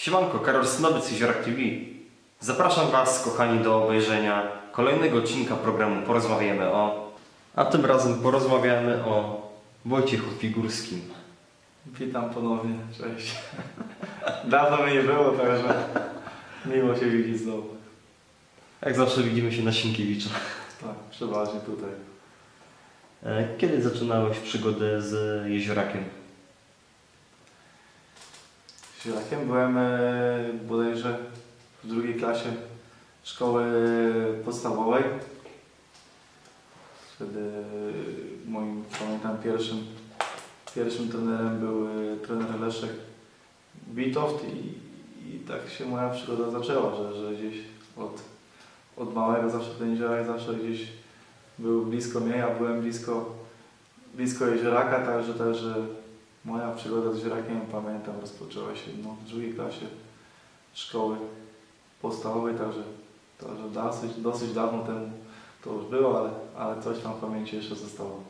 Siemanko, Karol Synowiec z Jeziorak TV. Zapraszam Was, kochani, do obejrzenia kolejnego odcinka programu Porozmawiamy o... A tym razem porozmawiamy o Wojciechu Figurskim. Witam ponownie, cześć. Dawno mnie nie było, także miło się widzieć znowu. Jak zawsze widzimy się na Sienkiewicza. Tak, przeważnie tutaj. Kiedy zaczynałeś przygodę z Jeziorakiem? Z Jeziorakiem byłem bodajże w drugiej klasie szkoły podstawowej. Wtedy moim, pamiętam, pierwszym trenerem był trener Leszek Bitoft i tak się moja przygoda zaczęła, że gdzieś od małego zawsze ten Jeziorak zawsze gdzieś był blisko mnie, ja byłem blisko Jezioraka, także moja przygoda z Jeziorakiem, pamiętam, rozpoczęła się w drugiej klasie szkoły podstawowej, także dosyć dawno temu to już było, ale coś tam w pamięci jeszcze zostało.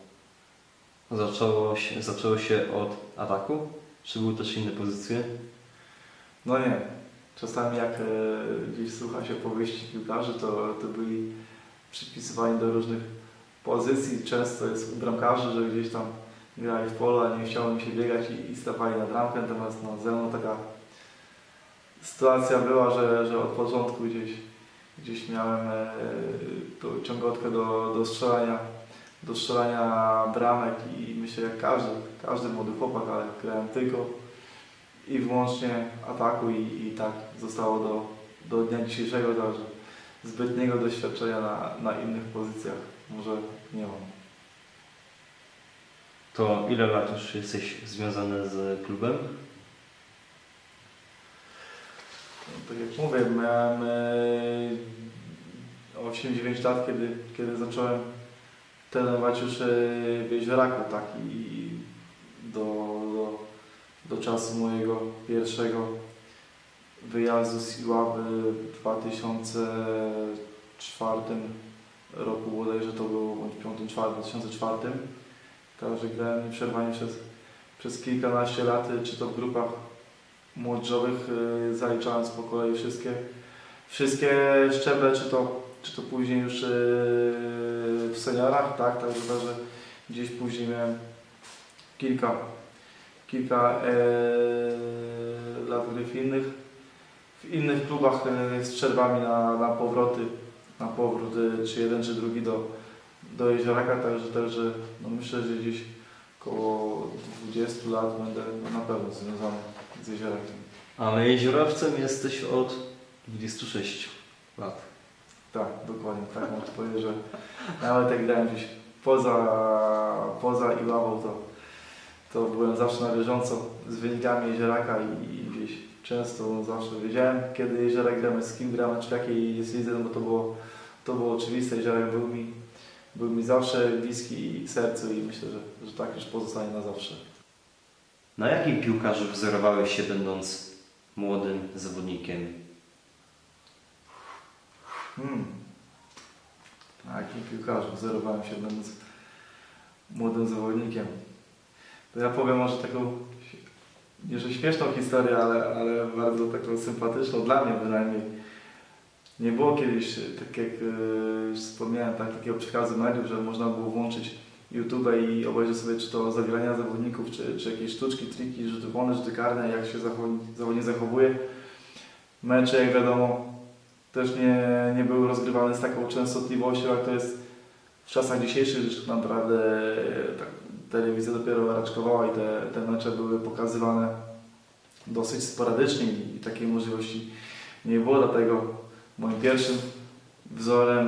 Zaczęło się od ataku? Czy były też inne pozycje? No nie. Czasami jak gdzieś słucha się powieści piłkarzy, to byli przypisywani do różnych pozycji. Często jest u bramkarzy, że gdzieś tam grali w polu, a nie chciało mi się biegać i stawali na bramkę. Natomiast ze mną taka sytuacja była, że od początku gdzieś miałem tą ciągotkę do strzelania bramek i myślę, jak każdy młody chłopak, ale grałem tylko i wyłącznie ataku i tak zostało do dnia dzisiejszego, także zbytniego doświadczenia na innych pozycjach może nie mam. To ile lat już jesteś związany z klubem? Tak jak mówię, miałem 8-9 lat, kiedy zacząłem trenować już w Jezioraku, tak, i do czasu mojego pierwszego wyjazdu z Iławy w 2004 roku, bodajże to było, bądź 2004, także grałem nieprzerwanie przez kilkanaście lat, czy to w grupach młodzieżowych, zaliczając po kolei wszystkie szczeble, czy to później już w seniorach, tak, także gdzieś później miałem kilka lat gry w innych klubach z przerwami na powrót czy jeden, czy drugi do Jezioraka, także myślę, że gdzieś około 20 lat będę na pewno związany z Jeziorakiem. Ale jeziorawcem jesteś od 26 lat. Tak, dokładnie, tak można powiedzieć, że nawet jak grałem gdzieś poza Iławą, to byłem zawsze na bieżąco z wynikami Jezioraka i gdzieś często zawsze wiedziałem, kiedy Jeziorak gramy, z kim gramy, czy w jakiej jest lidze, no bo to było oczywiste. Jeziorak był mi zawsze bliski sercu i myślę, że tak już pozostanie na zawsze. Na jakim piłkarzu wzorowałeś się, będąc młodym zawodnikiem? Na jakim piłkarzu wzorowałem się, będąc młodym zawodnikiem? To ja powiem może taką, nie że śmieszną historię, ale bardzo taką sympatyczną, dla mnie bynajmniej. Nie było kiedyś, tak jak już wspomniałem, takiego przekazu mediów, że można było włączyć YouTube i obejrzeć sobie czy to zagrania zawodników, czy jakieś sztuczki, triki, rzuty wolne, rzuty karne, jak się zawodnik zachowuje. Mecze, jak wiadomo, też nie były rozgrywane z taką częstotliwością, jak to jest w czasach dzisiejszych, że naprawdę tak, telewizja dopiero raczkowała i te mecze były pokazywane dosyć sporadycznie i takiej możliwości nie było, dlatego moim pierwszym wzorem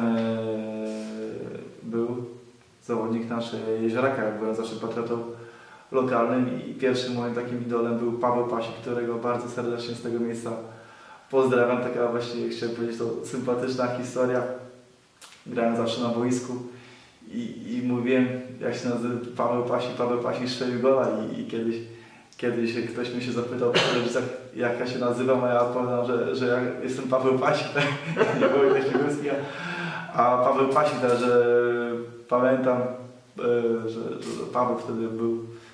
był zawodnik nasz Jezioraka, jak byłem zawsze patriotą lokalnym i pierwszym moim takim idolem był Paweł Pasik, którego bardzo serdecznie z tego miejsca pozdrawiam. Taka właśnie, chciałem powiedzieć, to sympatyczna historia. Grałem zawsze na boisku i mówiłem, jak się nazywa Paweł Pasik strzelił gola i kiedyś ktoś mnie się zapytał po telewizjach, jak ja się nazywam, a ja odpowiadam, że ja jestem Paweł Pasik, tak? Nie Wojtek Figurski, a Paweł Pasik, że pamiętam, że Paweł wtedy był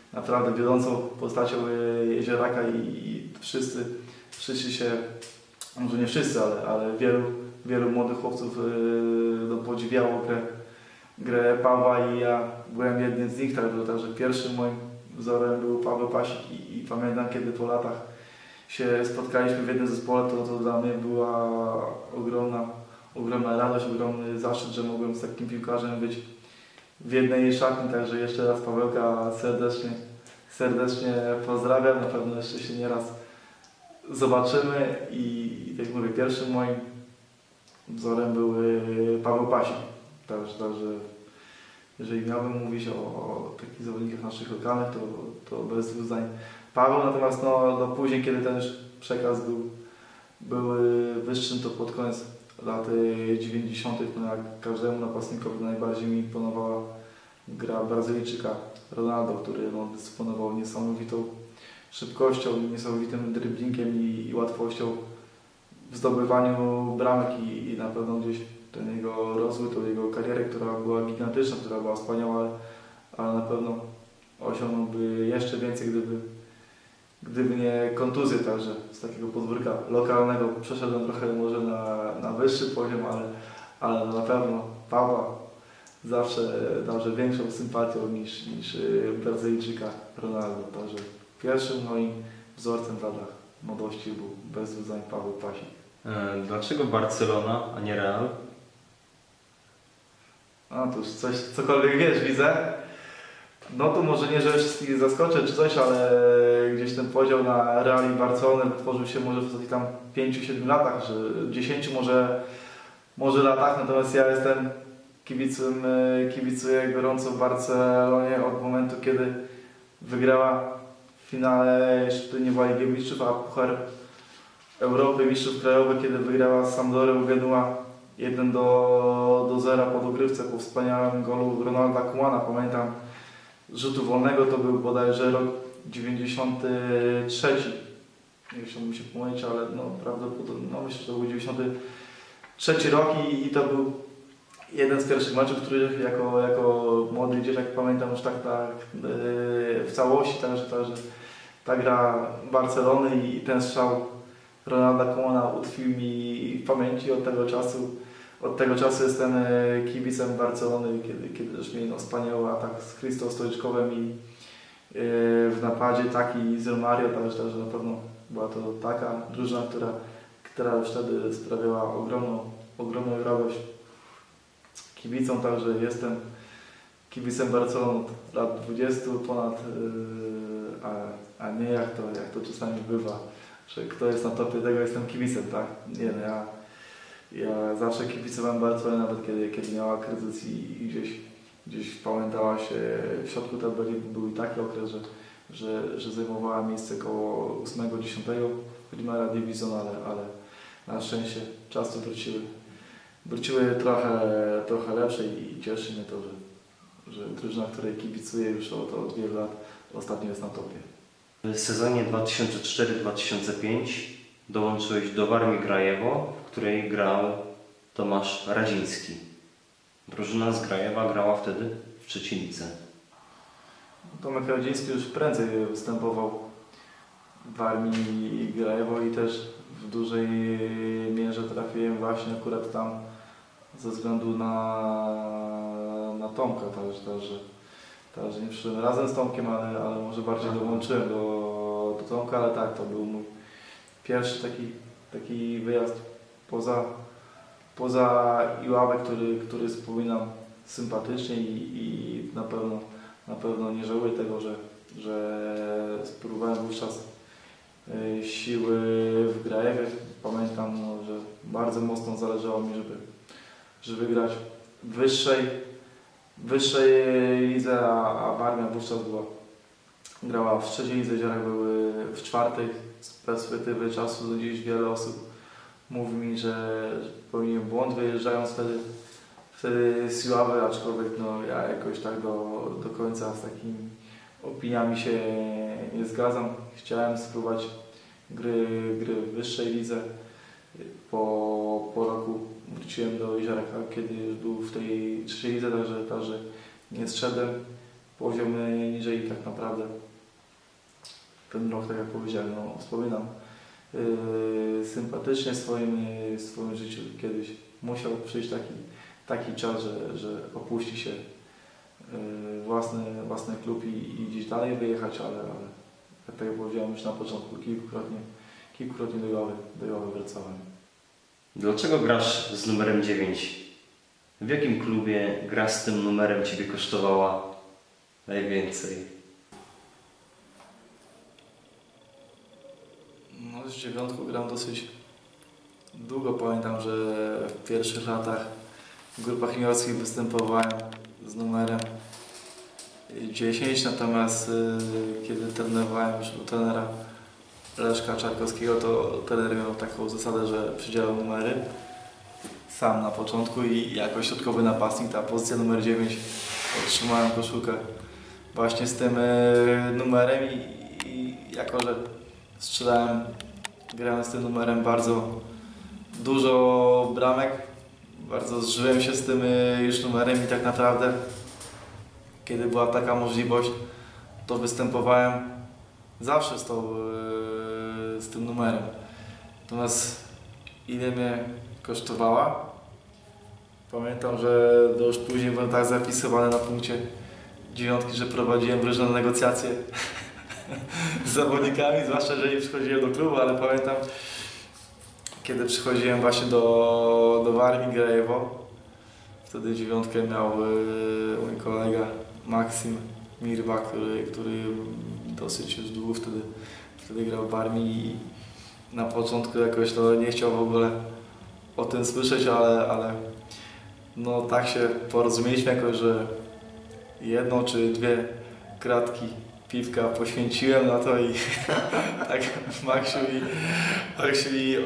naprawdę wiodącą postacią Jezioraka i wszyscy się, może nie wszyscy, ale wielu młodych chłopców no, podziwiało grę Pawła i ja byłem jednym z nich, także pierwszym moim wzorem był Paweł Pasik i pamiętam, kiedy po latach się spotkaliśmy w jednym zespole, to dla mnie była ogromna radość, ogromny zaszczyt, że mogłem z takim piłkarzem być w jednej szatni, także jeszcze raz Pawełka serdecznie pozdrawiam, na pewno jeszcze się nieraz zobaczymy i tak jak mówię, pierwszym moim wzorem był Paweł Pasik, także jeżeli miałbym mówić o takich zawodnikach naszych lokalnych, to bez dwóch zdań Paweł, natomiast no później, kiedy ten już przekaz był wyższy, to pod koniec lat 90. No jak każdemu napastnikowi najbardziej mi imponowała gra Brazylijczyka Ronaldo, który no, dysponował niesamowitą szybkością, niesamowitym dribblingiem i łatwością w zdobywaniu bramek i na pewno gdzieś ten jego rozwój, tą jego karierę, która była gigantyczna, która była wspaniała, ale na pewno osiągnąłby jeszcze więcej, gdyby nie kontuzje, także z takiego podwórka lokalnego przeszedłem trochę może na wyższy poziom, ale na pewno Pawła zawsze większą sympatią niż Brazylijczyka Ronaldo. Także pierwszym moim wzorcem w latach młodości był bez dwóch zdań Paweł Pasik. Dlaczego Barcelona, a nie Real? A to już cokolwiek wiesz, widzę. No to może nie, że wszystkich zaskoczę czy coś, ale gdzieś ten podział na Real i Barcelonę wytworzył się może w ostatnich tam 5-7 latach, że 10 może latach, natomiast ja jestem kibicuję gorąco Barcelonie od momentu, kiedy wygrała w finale, jeszcze nie była Ligi Mistrzów, a Puchar Europy Mistrzów Krajowych, kiedy wygrała z Sampdorią Genua 1-0 po dogrywce, po wspaniałym golu Ronalda Koemana. Pamiętam, rzutu wolnego to był bodajże rok 93. Nie chciałbym się pomylić, ale no prawdopodobnie, no myślę, że to był 93 rok i to był jeden z pierwszych meczów, których jako młody dzieciak pamiętam już tak w całości, także ta gra Barcelony i ten strzał Ronalda Koemana utkwił mi w pamięci od tego czasu jestem kibicem Barcelony, kiedy też mieli wspaniały atak z Christo Stoiczkowem i w napadzie taki z Romario, także na pewno była to taka drużyna, która już wtedy sprawiała ogromną radość kibicom, także jestem kibicem Barcelony od lat 20 ponad, a nie jak to czasami bywa, że kto jest na topie, tego jestem kibicem, tak? Nie, no ja zawsze kibicowałem Barcelonie, nawet kiedy miała kryzys i gdzieś pamiętała się w środku tabeli, był i taki okres, że zajmowała miejsce koło 8-10 Primera Division, ale na szczęście czasy wróciły trochę lepsze i cieszy mnie to, że drużyna, której kibicuję już od wielu lat, ostatnio jest na topie. W sezonie 2004-2005 dołączyłeś do Warmii Grajewo, w której grał Tomasz Radziński. Drużyna z Grajewa grała wtedy w trzeciej lidze. Tomek Radziński już prędzej występował w Warmii Grajewo i też w dużej mierze trafiłem właśnie akurat tam ze względu na Tomka, także nie przyszedłem razem z Tomkiem, ale może bardziej dołączyłem do Tomka, ale tak, to był mój pierwszy taki wyjazd poza Iławę, który wspominam sympatycznie i na pewno nie żałuję tego, że spróbowałem wówczas siły w Grajewie. Pamiętam, że bardzo mocno zależało mi, żeby grać w wyższej lidze, a Warmia wówczas grała w trzeciej lidze, Zierak były w czwartej. Z perspektywy czasu gdzieś wiele osób mówi mi, że popełniłem błąd wyjeżdżając wtedy z Iławy, aczkolwiek no, ja jakoś tak do końca z takimi opiniami się nie zgadzam. Chciałem spróbować gry w wyższej lidze. Po roku wróciłem do Jezioraka, kiedy już był w tej trzeciej lidze, także nie zszedłem poziom niżej tak naprawdę. Ten rok, tak jak powiedziałem, no, wspominam sympatycznie w swoim życiu kiedyś. Musiał przyjść taki czas, że opuści się własny klub i gdzieś dalej wyjechać, ale tak jak powiedziałem już na początku, kilkukrotnie do Jowy wracałem. Dlaczego grasz z numerem 9? W jakim klubie gra z tym numerem Ciebie kosztowała najwięcej? No z 9 gram dosyć długo. Pamiętam, że w pierwszych latach w grupach juniorskich występowałem z numerem 10, natomiast kiedy trenowałem już u trenera Leszka Czarkowskiego, to trener miał taką zasadę, że przydzielał numery sam na początku i jako środkowy napastnik, ta pozycja numer 9, otrzymałem koszulkę właśnie z tym numerem i jako, że grałem z tym numerem bardzo dużo bramek, bardzo zżyłem się z tym już numerem i tak naprawdę kiedy była taka możliwość, to występowałem zawsze z tym numerem. Natomiast ile mnie kosztowała? Pamiętam, że to już później byłem tak zapisywany na punkcie 9, że prowadziłem różne negocjacje z zawodnikami, zwłaszcza jeżeli przychodziłem do klubu, ale pamiętam, kiedy przychodziłem właśnie do Warmii Grajewo, wtedy 9 miał mój kolega Maksim Mirba, który dosyć już długo wtedy grał w Warmii i na początku jakoś nie chciał w ogóle o tym słyszeć, ale no tak się porozumieliśmy jakoś, że 1 czy 2 kratki piwka poświęciłem na to i tak Maksiu mi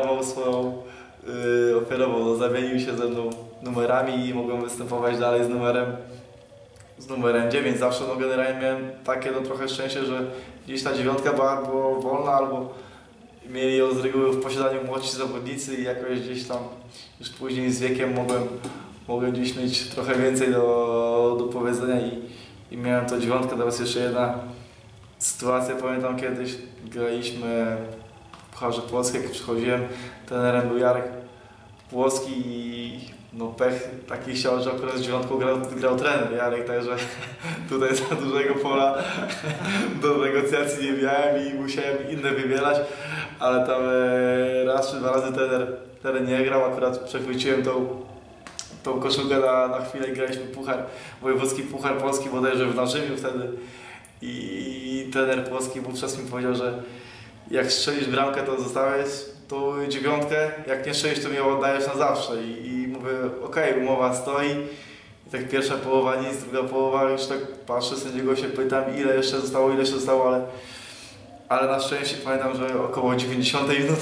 zamienił się ze mną numerami i mogłem występować dalej z numerem 9. Zawsze generalnie miałem takie trochę szczęście, że gdzieś ta 9 była wolna albo mieli ją z reguły w posiadaniu młodsi zawodnicy i jakoś gdzieś tam już później z wiekiem mogłem gdzieś mieć trochę więcej do powiedzenia i miałem to 9. Teraz jeszcze jedna sytuacja, pamiętam kiedyś graliśmy w Pucharze Polskim, jak przychodziłem, trenerem był Jarek Płocki i no pech taki chciał, że akurat z 9 grał trener Jarek, także tutaj za dużego pola do negocjacji nie miałem i musiałem inne wybierać, ale tam raz czy 2 razy trener nie grał, akurat przechwyciłem tą koszulkę na chwilę i graliśmy wojewódzki Puchar Polski bodajże w Narzymiu wtedy i trener Płocki wówczas mi powiedział, że jak strzelisz bramkę, to zostawiasz tą 9, jak nie strzelisz, to mnie oddajesz na zawsze i mówię, okej, umowa stoi i tak pierwsza połowa nic, druga połowa już tak patrzę, sędziego się pytam ile jeszcze zostało, ale na szczęście pamiętam, że około 90 minuty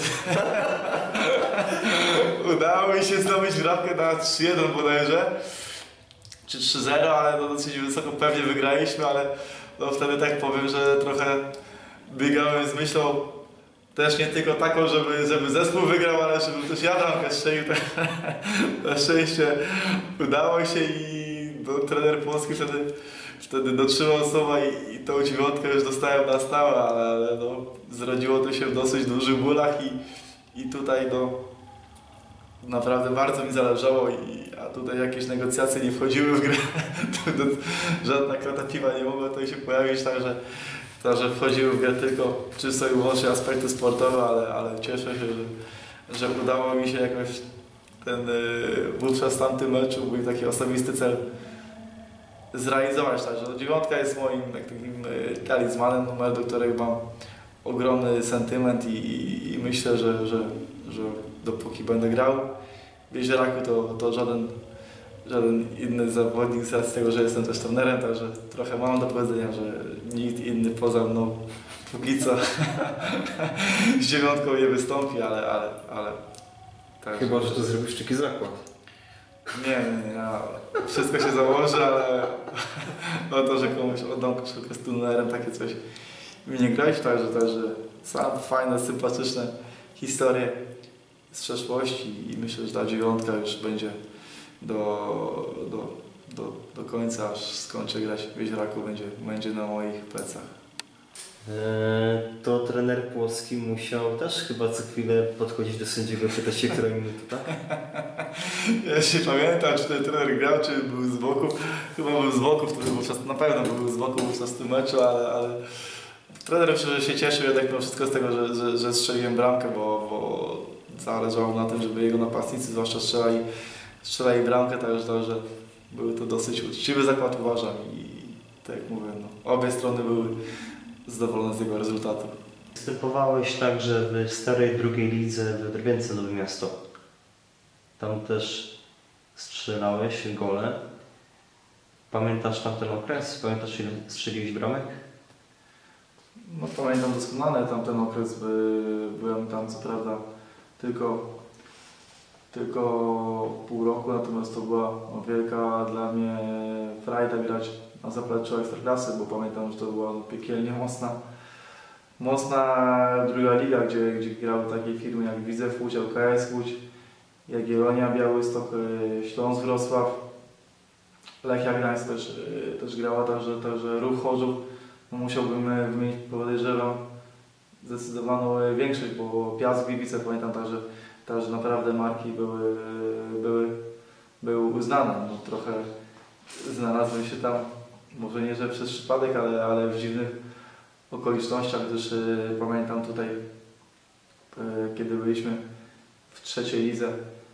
udało mi się zdobyć bramkę na 3-1 bodajże, czy 3-0, ale to dosyć wysoko pewnie wygraliśmy, ale no wtedy tak powiem, że trochę biegałem z myślą też nie tylko taką, żeby zespół wygrał, ale żeby też ja bramkę strzelił. Na szczęście udało się i trener Płocki wtedy dotrzymał słowa i tą 9 już dostałem na stałe, ale no, zrodziło to się w dosyć dużych bólach i tutaj naprawdę bardzo mi zależało, a tutaj jakieś negocjacje nie wchodziły w grę. Żadna krata piwa nie mogła tutaj się pojawić, także wchodziły w grę tylko czysto i wyłącznie aspekty sportowe, ale cieszę się, że udało mi się jakoś wówczas w tamtym meczu mój taki osobisty cel zrealizować. Także 9 jest moim takim talizmanem, numer, do którego mam ogromny sentyment i myślę, że dopóki będę grał w Jezieraku, to żaden inny zawodnik z racji tego, że jestem też trenerem, także trochę mam do powiedzenia, że nikt inny poza mną póki co z 9 nie wystąpi, ale tak. Chyba, że to zrobisz taki zakład. Nie, wszystko się założy, ale o to, że komuś oddam koszulkę z trenerem, takie coś mi nie grozi, także są fajne, sympatyczne historie z przeszłości i myślę, że ta 9 już będzie do końca, aż skończę grać w Jezioraku, będzie na moich plecach. To trener Płocki musiał też chyba co chwilę podchodzić do sędziego, pytać się, która minuta, tak? Ja się pamiętam, czy ten trener grał, czy był z boku. Chyba był z boku, na pewno był z boku wówczas w tym meczu, ale trener myślę, że się cieszył jednak mimo wszystko z tego, że strzeliłem bramkę, bo zależało na tym, żeby jego napastnicy zwłaszcza strzelali bramkę, także był to dosyć uczciwy zakład, uważam, i tak jak mówię, no, obie strony były zadowolone z tego rezultatu. Występowałeś także w starej drugiej lidze w Drwięce Nowe Miasto. Tam też strzelałeś gole. Pamiętasz tamten okres? Pamiętasz, ile strzeliłeś bramek? No pamiętam doskonale tamten okres, byłem tam co prawda tylko pół roku, natomiast to była wielka dla mnie frajda grać na zapleczu Ekstraklasy, bo pamiętam, że to była piekielnie mocna druga liga, gdzie grały takie firmy jak Widzew Łódź, LKS Łódź, Jagiellonia Białystok, Śląsk Wrocław, Lechia Gdańsk też grała, także Ruch Chorzów. No musiałbym wymienić, podejrzewam, zdecydowaną większość, bo Piast Gliwice pamiętam także naprawdę marki były uznane. No, trochę znalazłem się tam, może nie, że przez przypadek, ale w dziwnych okolicznościach, gdyż pamiętam tutaj, kiedy byliśmy w trzeciej lidze,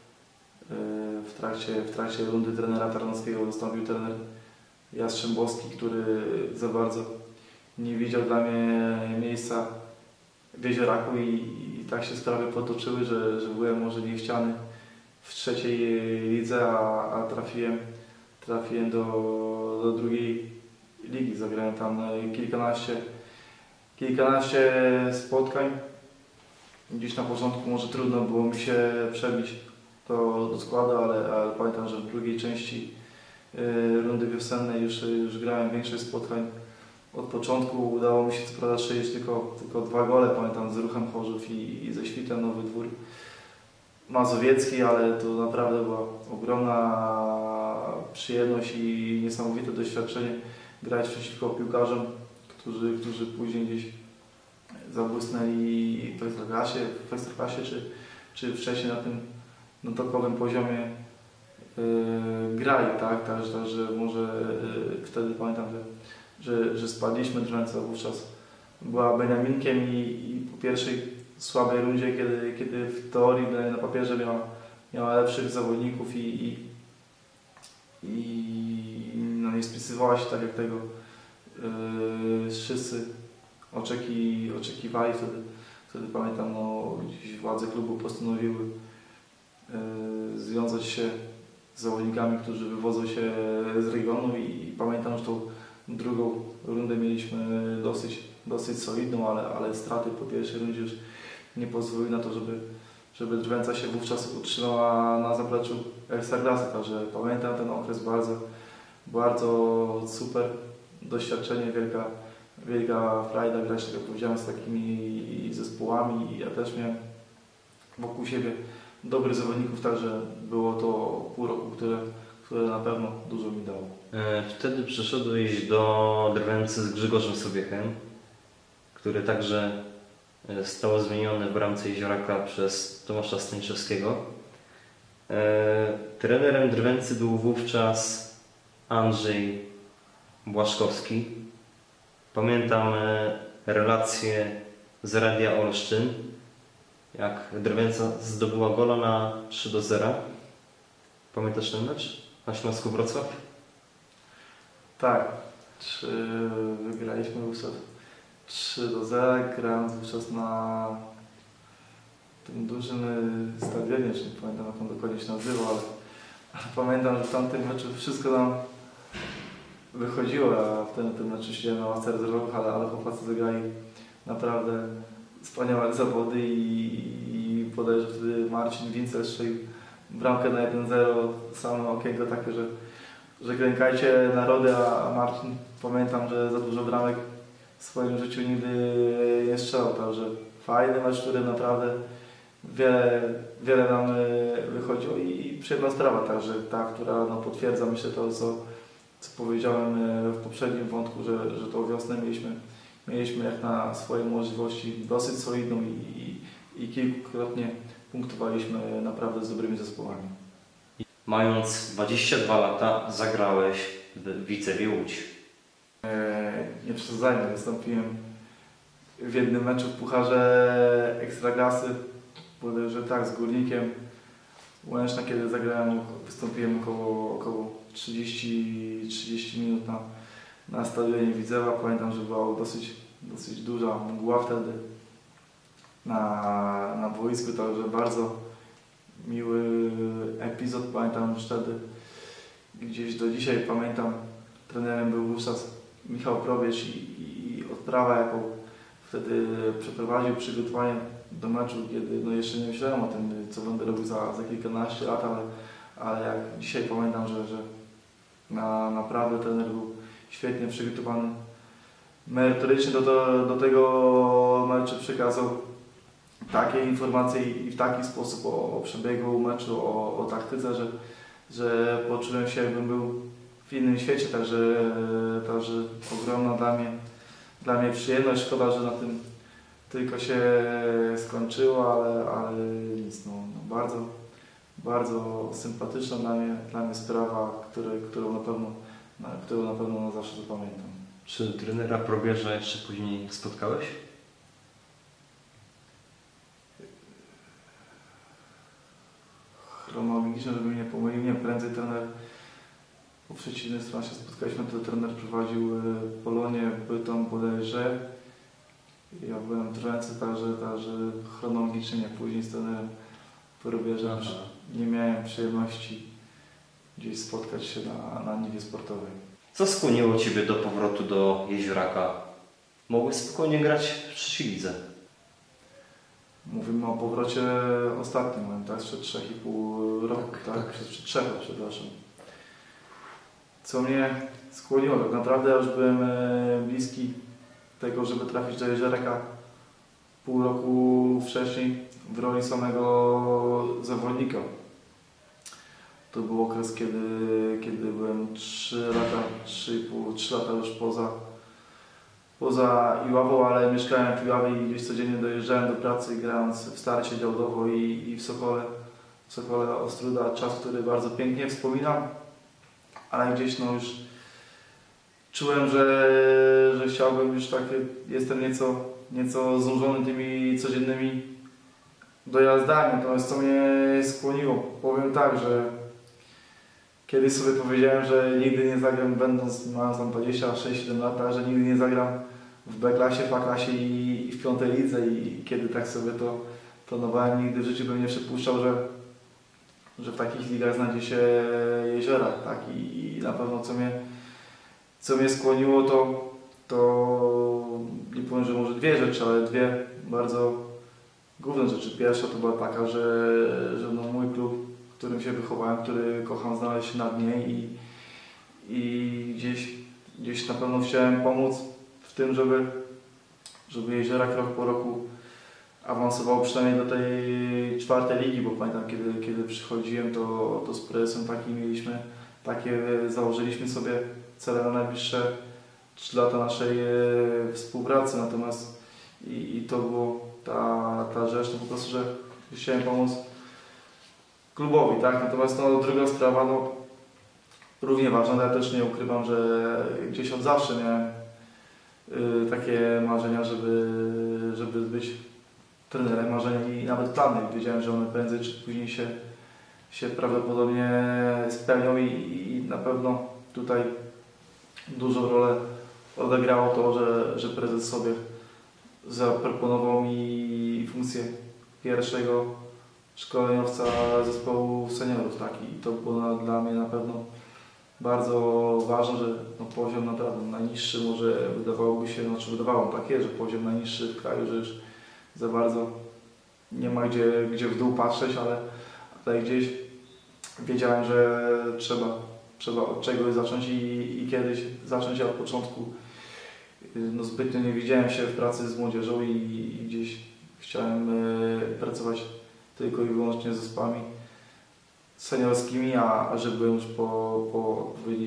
w trakcie rundy trenera Tarnowskiego wystąpił trener Jastrzębowski, który za bardzo nie widział dla mnie miejsca w Jezioraku i tak się sprawy potoczyły, że byłem może niechciany w trzeciej lidze, a trafiłem do drugiej ligi. Zagrałem tam kilkanaście spotkań. Gdzieś na początku może trudno było mi się przebić do składu, ale pamiętam, że w drugiej części rundy wiosennej już grałem większość spotkań. Od początku udało mi się co prawda strzelić tylko 2 gole, pamiętam, z Ruchem Chorzów i ze Świtem Nowy Dwór Mazowiecki, ale to naprawdę była ogromna przyjemność i niesamowite doświadczenie grać przeciwko piłkarzom, którzy później gdzieś zabłysnęli w Ekstraklasie czy wcześniej na topowym poziomie grali, tak? Także może wtedy pamiętam, że spadliśmy, Drwęca wówczas była Beniaminkiem i po pierwszej słabej rundzie, kiedy w teorii na papierze miała lepszych zawodników i no nie spisywała się tak, jak tego wszyscy oczekiwali. Wtedy pamiętam, no, gdzieś władze klubu postanowiły związać się z zawodnikami, którzy wywodzą się z regionu i pamiętam, że tą drugą rundę mieliśmy dosyć solidną, ale straty po pierwszej rundzie już nie pozwoliły na to, żeby Drwęca się wówczas utrzymała na zapleczu Ekstraklasy. Także pamiętam ten okres bardzo super doświadczenie, wielka frajda grać, tak jak powiedziałem, z takimi zespołami. Ja też miałem wokół siebie dobrych zawodników, także było to pół roku, które na pewno dużo mi dało. Wtedy przeszedłeś do Drwęcy z Grzegorzem Sobiechem, który także został zmieniony w bramce Jezioraka przez Tomasza Staniszewskiego. Trenerem Drwęcy był wówczas Andrzej Błaszkowski. Pamiętam relację z Radia Olsztyn, jak Drwęca zdobyła gola na 3-0. Pamiętasz ten mecz na Śląsku Wrocław? Tak, wygraliśmy wówczas 3-0, grałem wówczas na tym dużym stadionie, już nie pamiętam, jak on dokładnie się nazywał, ale pamiętam, że w tamtym meczu wszystko nam wychodziło, a w tym meczu siedziałem na ławce rezerwowych, ale chłopacy zagrali naprawdę wspaniałe zawody i podejrzewam, wtedy Marcin Wincel strzelił bramkę na 1-0, same okienko takie, że klękajcie narody, a Marcin, pamiętam, że za dużo bramek w swoim życiu nigdy nie strzelał, także fajny mecz, który naprawdę wiele nam wychodziło i przyjemna sprawa, także ta, która no, potwierdza, myślę, to co powiedziałem w poprzednim wątku, że tą wiosnę mieliśmy jak na swoje możliwości dosyć solidną i kilkukrotnie punktowaliśmy naprawdę z dobrymi zespołami. Mając 22 lata zagrałeś w Widzewie Łódź. Nie przesadzajmy, wystąpiłem w jednym meczu w Pucharze Ekstraklasy, bodajże tak, z Górnikiem Łęczna, kiedy zagrałem, wystąpiłem około 30 minut na stadionie Widzewa. Pamiętam, że była dosyć duża mgła wtedy na boisku, także bardzo miły epizod. Pamiętam już wtedy, gdzieś do dzisiaj pamiętam, trenerem był wówczas Michał Probierz i odprawa, jaką wtedy przeprowadził, przygotowanie do meczu, kiedy jeszcze nie myślałem o tym, co będę robił za kilkanaście lat, ale jak dzisiaj pamiętam, że naprawdę trener był świetnie przygotowany, merytorycznie do tego meczu przekazał takie informacje i w taki sposób o przebiegu meczu, o taktyce, że poczułem się, jakbym był w innym świecie, także ogromna dla mnie przyjemność. Szkoda, że na tym tylko się skończyło, ale nic, bardzo sympatyczna dla mnie sprawa, którą na pewno na zawsze zapamiętam. Czy trenera Probierza jeszcze później spotkałeś? Chronologicznie, żeby mnie nie pomylił, nie, prędzej trener po przeciwnej stronie się spotkaliśmy, to trener prowadził Polonię, Bytom bodajże. Ja byłem w Drwęce, także chronologicznie nie, później z trenerem Probierzem nie miałem przyjemności gdzieś spotkać się na niwie sportowej. Co skłoniło Ciebie do powrotu do Jezioraka? Mogłeś spokojnie grać w trzeciej lidze. Mówimy o powrocie ostatnim, tak? Sprzed 3,5 roku, tak? Przed 3 lat, przepraszam. Co mnie skłoniło, tak naprawdę ja już byłem bliski tego, żeby trafić do Jezioraka pół roku wcześniej w roli samego zawodnika. To był okres, kiedy byłem 3 lata już poza Iławą, ale mieszkałem w Iławie i gdzieś codziennie dojeżdżałem do pracy, grając w Starcie Działdowo i w Sokole Ostróda. Czas, który bardzo pięknie wspominam, ale gdzieś już czułem, że chciałbym już jestem nieco znużony tymi codziennymi dojazdami. Natomiast co mnie skłoniło, powiem tak, że kiedyś sobie powiedziałem, że nigdy nie zagram, mając tam 26-7 lat, że nigdy nie zagram w B-klasie, w A-klasie i w 5. lidze, i kiedy tak sobie to planowałem, nigdy w życiu bym nie przypuszczał, że w takich ligach znajdzie się Jeziorak, tak? I na pewno co mnie skłoniło, to nie powiem, że może 2 rzeczy, ale 2 bardzo główne rzeczy. Pierwsza to była taka, że mój klub, w którym się wychowałem, który kocham, znaleźć się na dnie i gdzieś na pewno chciałem pomóc w tym, żeby Jeziorak rok po roku awansował przynajmniej do tej 4. ligi, bo pamiętam, kiedy przychodziłem, to z prezesem założyliśmy sobie cele na najbliższe 3 lata naszej współpracy, natomiast i to było ta rzecz, po prostu, że chciałem pomóc klubowi, tak? Natomiast druga sprawa, równie ważna, ja też nie ukrywam, że gdzieś od zawsze miałem takie marzenia, żeby być trenerem, marzenia i nawet plany. Wiedziałem, że one prędzej czy później się prawdopodobnie spełnią i na pewno tutaj dużą rolę odegrało to, że prezes sobie zaproponował mi funkcję pierwszego szkoleniowca zespołu seniorów, tak? I to było dla mnie na pewno bardzo ważne, że poziom naprawdę najniższy, może wydawałoby się, wydawało takie, że poziom najniższy w kraju, że już za bardzo nie ma gdzie w dół patrzeć, ale gdzieś wiedziałem, że trzeba od czegoś zacząć i kiedyś zacząć. Ja od początku zbytnio nie widziałem się w pracy z młodzieżą i gdzieś chciałem pracować tylko i wyłącznie z zespołami seniorskimi, a że byłem już po odpowiednich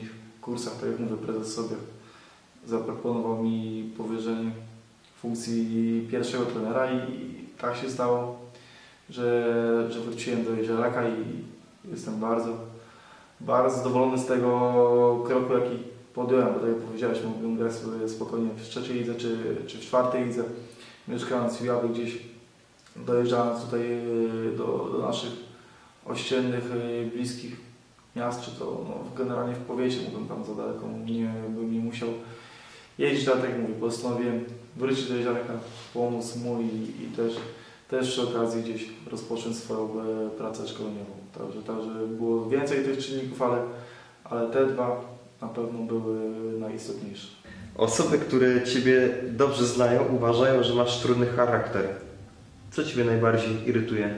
kursach, tak jak mówię, prezes sobie zaproponował mi powierzenie funkcji pierwszego trenera i tak się stało, że wróciłem do Jezioraka i jestem bardzo zadowolony z tego kroku, jaki podjąłem, bo tak jak powiedziałeś, mógłbym grać sobie spokojnie w trzeciej lidze czy w czwartej lidze, mieszkając w Jawie gdzieś, dojeżdżając tutaj do naszych ościennych, bliskich miast, czy to generalnie w powiecie, mógłbym tam za daleko, bym nie musiał jeździć, ale tak jak mówię, postanowiłem wrócić do Jezioraka, pomóc mu i też przy okazji gdzieś rozpocząć swoją pracę szkoleniową. Także było więcej tych czynników, ale te dwa na pewno były najistotniejsze. Osoby, które Ciebie dobrze znają, uważają, że masz trudny charakter. Co Ciebie najbardziej irytuje?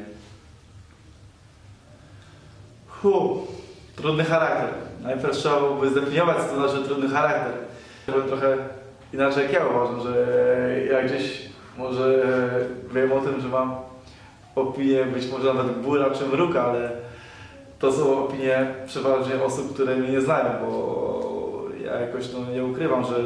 Trudny charakter. Najpierw trzeba byłoby zdefiniować, co to znaczy trudny charakter. Powiem trochę inaczej, jak ja uważam, że ja gdzieś może wiem o tym, że mam opinię być może nawet góra czy mruka, ale to są opinie przeważnie osób, które mnie nie znają, bo ja jakoś nie ukrywam, że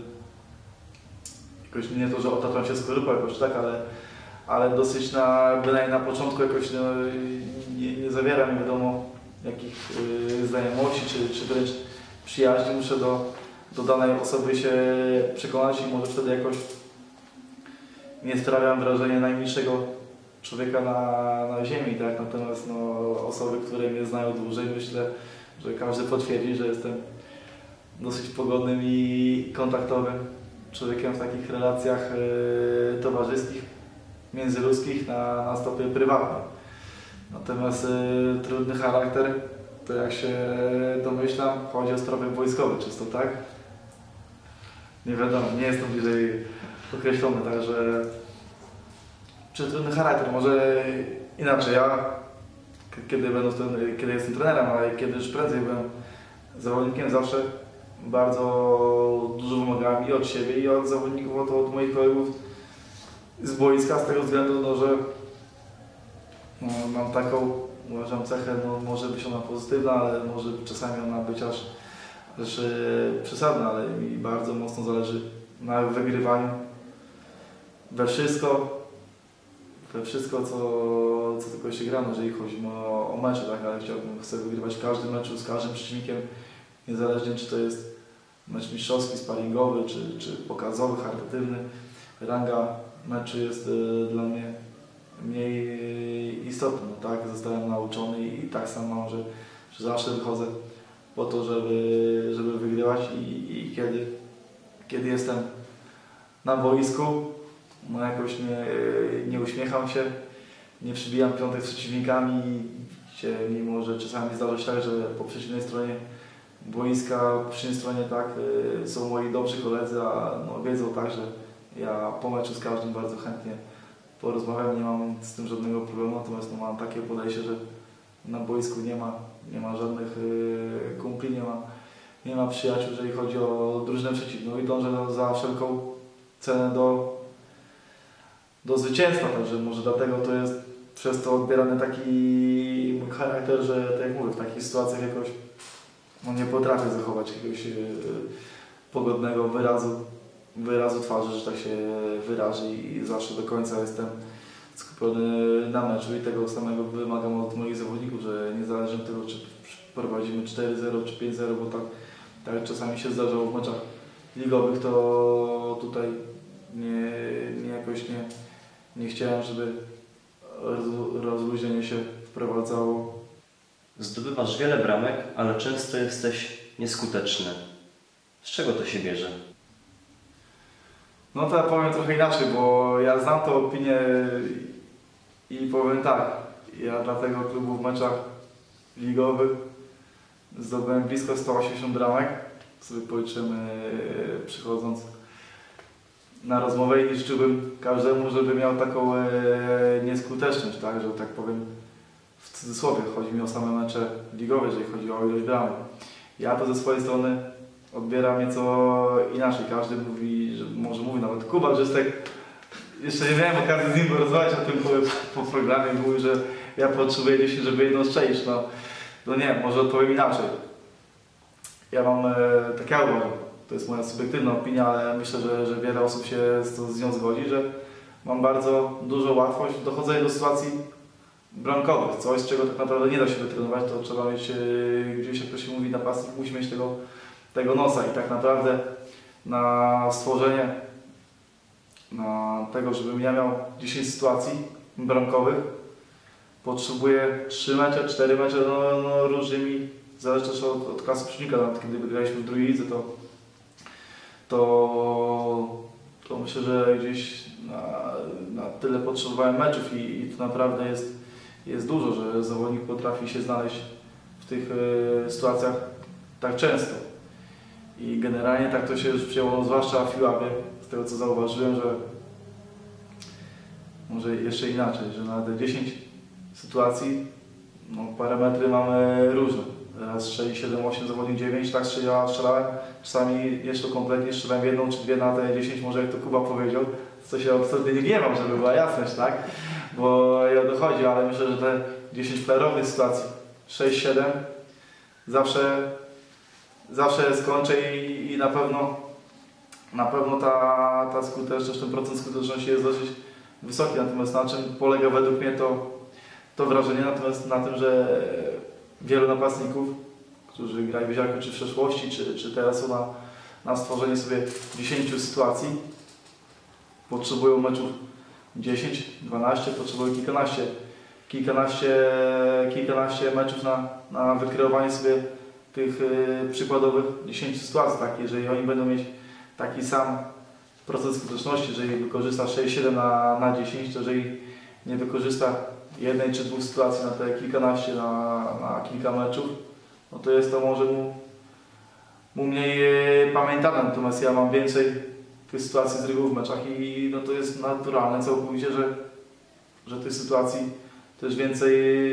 jakoś nie to, że otaczam się skorupą jakoś tak, ale dosyć bynajmniej na początku jakoś nie zawieram nie wiadomo jakich znajomości czy wręcz przyjaźni. Muszę do danej osoby się przekonać i może wtedy jakoś nie sprawiam wrażenia najmniejszego człowieka na ziemi, tak? Natomiast osoby, które mnie znają dłużej, myślę, że każdy potwierdzi, że jestem dosyć pogodnym i kontaktowym człowiekiem w takich relacjach towarzyskich, międzyludzkich na stopie prywatnym. Natomiast trudny charakter, to jak się domyślam, chodzi o sprawy wojskowe czysto, tak? Nie wiadomo, nie jest to bliżej określone, także czy trudny charakter, może inaczej, ja kiedy jestem trenerem, ale kiedy już prędzej byłem zawodnikiem, zawsze bardzo dużo wymagałem i od siebie, i od zawodników, od moich kolegów z boiska, z tego względu, że mam taką, uważam, cechę, może być ona pozytywna, ale może czasami ona być aż przesadna, ale mi bardzo mocno zależy na wygrywaniu we wszystko, co tylko się gra, jeżeli chodzi o mecze, tak, ale chcę wygrywać w każdym meczu z każdym przeciwnikiem, niezależnie czy to jest mecz mistrzowski, sparingowy, czy pokazowy, charytatywny. Ranga meczu jest dla mnie mniej istotna, tak, zostałem nauczony i tak samo mam, że zawsze wychodzę po to, żeby wygrywać i kiedy jestem na boisku, jakoś nie uśmiecham się, nie przybijam piątek z przeciwnikami, mimo że czasami zdarza się tak, że po przeciwnej stronie boiska, po przeciwnej stronie tak, są moi dobrzy koledzy, a wiedzą tak, że ja po meczu z każdym bardzo chętnie porozmawiam, nie mam z tym żadnego problemu, natomiast mam takie podejście, że na boisku nie ma żadnych kumpli, nie ma przyjaciół, jeżeli chodzi o drużynę przeciwną i dążę za wszelką cenę do zwycięstwa, także może dlatego to jest przez to odbierany taki mój charakter, że tak jak mówię, w takich sytuacjach jakoś nie potrafię zachować jakiegoś pogodnego wyrazu twarzy, że tak się wyrazi i zawsze do końca jestem skupiony na meczu i tego samego wymagam od moich zawodników, że niezależnie od tego, czy prowadzimy 4-0 czy 5-0, bo tak czasami się zdarzało w meczach ligowych, to tutaj nie chciałem, żeby rozluźnienie się wprowadzało. Zdobywasz wiele bramek, ale często jesteś nieskuteczny. Z czego to się bierze? No to ja powiem trochę inaczej, bo ja znam tę opinię i powiem tak, ja dla tego klubu w meczach ligowych zdobyłem blisko 180 bramek, sobie policzymy przychodząc na rozmowę i życzyłbym każdemu, żeby miał taką nieskuteczność, tak, że tak powiem w cudzysłowie, chodzi mi o same mecze ligowe, jeżeli chodzi o ilość bramek. Ja to ze swojej strony odbieram nieco inaczej. Każdy mówi, że może mówi nawet Kuba Grzystek, jeszcze nie miałem okazji z nim porozmawiać o tym po programie, mówi, że ja potrzebuję 10, żeby jedną strzelić. No nie, może odpowiem inaczej. ja mam, tak ja uważam, to jest moja subiektywna opinia, ale myślę, że wiele osób się z nią zgodzi, że mam bardzo dużą łatwość w dochodzeniu do sytuacji bramkowych. Coś, z czego tak naprawdę nie da się wytrenować, to trzeba mieć gdzieś, jak to się mówi, napastnik musi mieć tego nosa i tak naprawdę na stworzenie tego, żebym ja miał 10 sytuacji bramkowych, potrzebuję 3 mecze, 4 mecze, no różnie mi, zależy też od klasy przeciwnika. Nawet kiedy wygraliśmy w drugiej lidze, to myślę, że gdzieś na tyle potrzebowałem meczów i to naprawdę jest dużo, że zawodnik potrafi się znaleźć w tych sytuacjach tak często. I generalnie tak to się już przyjęło, zwłaszcza w Iławie, z tego co zauważyłem, że może jeszcze inaczej, że na te 10 sytuacji no, parametry mamy różne. Raz strzeli 7, 8, zawodnik 9, tak strzelałem. Czasami jeszcze kompletnie strzelałem jedną czy dwie na te 10, może jak to Kuba powiedział, co się absolutnie nie gniewam, żeby była jasność, tak? Bo ja dochodzi, ale myślę, że te 10 klarownych sytuacji, 6, 7, zawsze skończę i na pewno ta skuteczność, ten procent skuteczności jest dosyć wysoki. Natomiast na czym polega według mnie to wrażenie? Natomiast na tym, że wielu napastników, którzy grają w Ziarku czy w przeszłości, czy teraz są na stworzenie sobie 10 sytuacji, potrzebują meczów 10, 12, potrzebują kilkanaście meczów na wykreowanie sobie tych przykładowych 10 sytuacji. Tak? Jeżeli oni będą mieć taki sam procent skuteczności, jeżeli wykorzysta 6-7 na 10, to jeżeli nie wykorzysta jednej czy dwóch sytuacji na te kilkanaście, na kilka meczów, no to jest to może mu mniej pamiętane. Natomiast ja mam więcej tych sytuacji z reguły w meczach i no to jest naturalne całkowicie, że tych sytuacji też więcej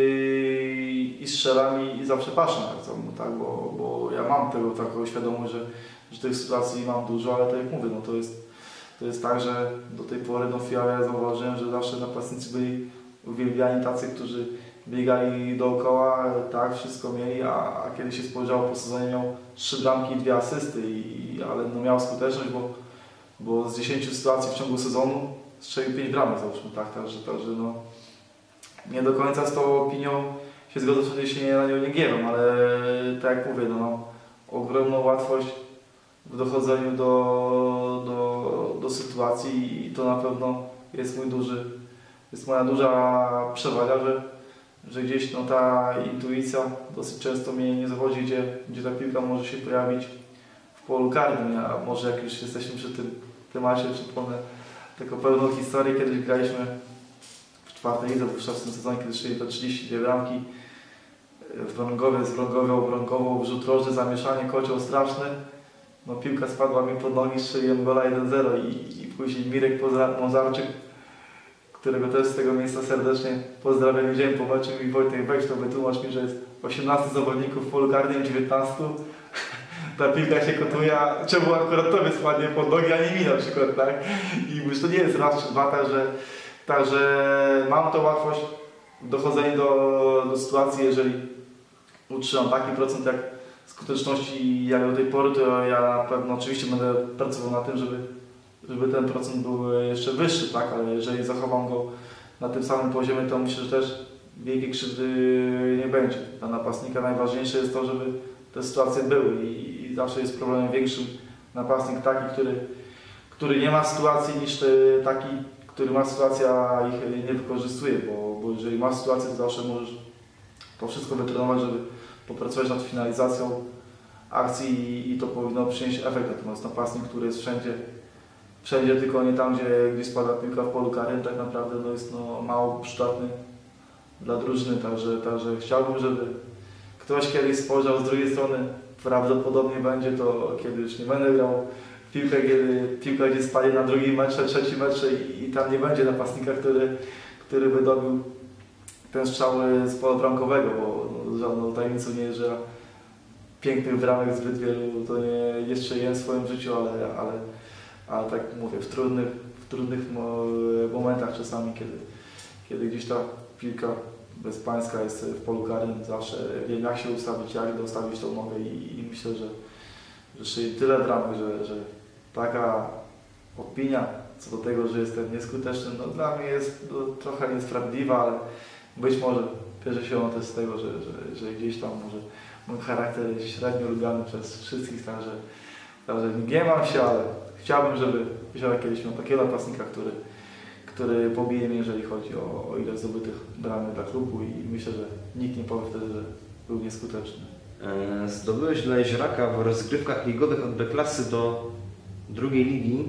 i strzelam i zawsze patrzę tak, bo ja mam taką świadomość, że tych sytuacji mam dużo, ale tak jak mówię, no to jest tak, że do tej pory ja zauważyłem, że zawsze napastnicy byli uwielbiani tacy, którzy biegali dookoła, tak, wszystko mieli, a kiedy się spojrzało po sezonie, miał 3 bramki i 2 asysty, ale no miał skuteczność, bo z 10 sytuacji w ciągu sezonu strzelił 5 bramek, załóżmy, tak, także no, nie do końca z tą opinią się zgodzę, wtedy się na nią nie gniewam, ale tak jak mówię, no, ogromną łatwość w dochodzeniu do sytuacji i to na pewno jest moja duża przewaga, że gdzieś no, ta intuicja dosyć często mnie nie zawodzi, gdzie ta piłka może się pojawić w polu karnym. A może jak już jesteśmy przy tym temacie, przypomnę taką pewną historię, kiedyś graliśmy w 4. lidze, w 6. sezonie, kiedy strzeli to 32 bramki w Wrągowie, z Wrągowią Brąkową, rzut rożny, zamieszanie, kocioł straszny. No, piłka spadła mi pod nogi, strzeliłem gola 1-0 i później Mirek Mozarczyk, którego też z tego miejsca serdecznie pozdrawiam, widziałem po meczu i Wojtek, weź to wytłumacz mi, że jest 18 zawodników w polu karnym, 19. Ta piłka się kotuje, a czemu akurat tobie spadnie pod nogi, a nie mi na przykład, tak? I myślę, to nie jest raz czy dwa, także mam tą łatwość w dochodzeniu do sytuacji, jeżeli utrzymam taki procent jak skuteczności jak do tej pory, to ja na pewno oczywiście będę pracował na tym, żeby ten procent był jeszcze wyższy, tak? Ale jeżeli zachowam go na tym samym poziomie, to myślę, że też wielkiej krzywdy nie będzie. Dla napastnika najważniejsze jest to, żeby te sytuacje były i zawsze jest problemem większym napastnik taki, który nie ma sytuacji, niż taki, który ma sytuację, a ich nie wykorzystuje, bo jeżeli masz sytuację, to zawsze możesz to wszystko wytrenować, żeby popracować nad finalizacją akcji i to powinno przynieść efekt. Natomiast napastnik, który jest wszędzie tylko nie tam, gdzie spada piłka w polu karnym, tak naprawdę no, jest no, mało przydatny dla drużyny. Także chciałbym, żeby ktoś kiedyś spojrzał z drugiej strony. Prawdopodobnie będzie to, kiedy już nie będę grał w piłkę, kiedy piłka gdzieś spadnie na drugim metrze, trzecim metrze i tam nie będzie napastnika, który by dobił ten strzał z pola bramkowego, bo no, żadną tajemnicą nie jest, że pięknych bramek zbyt wielu to nie strzeliłem w swoim życiu, ale tak mówię, w trudnych momentach czasami, kiedy gdzieś ta piłka bezpańska jest w polu karnym, zawsze wiem jak się ustawić, jak dostawić tą nogę i myślę, że strzeli tyle bramek, że taka opinia co do tego, że jestem nieskuteczny, no dla mnie jest trochę niesprawiedliwa, ale być może bierze się ono też z tego, że gdzieś tam może mój charakter jest średnio lubiany przez wszystkich, także nie mam się, ale chciałbym, żeby Jeziorek kiedyś miał takiego napastnika, który pobije mnie, jeżeli chodzi o ilość zdobytych bramek dla klubu i myślę, że nikt nie powie wtedy, że był nieskuteczny. Zdobyłeś dla Jezioraka w rozgrywkach ligowych od B-klasy do drugiej ligi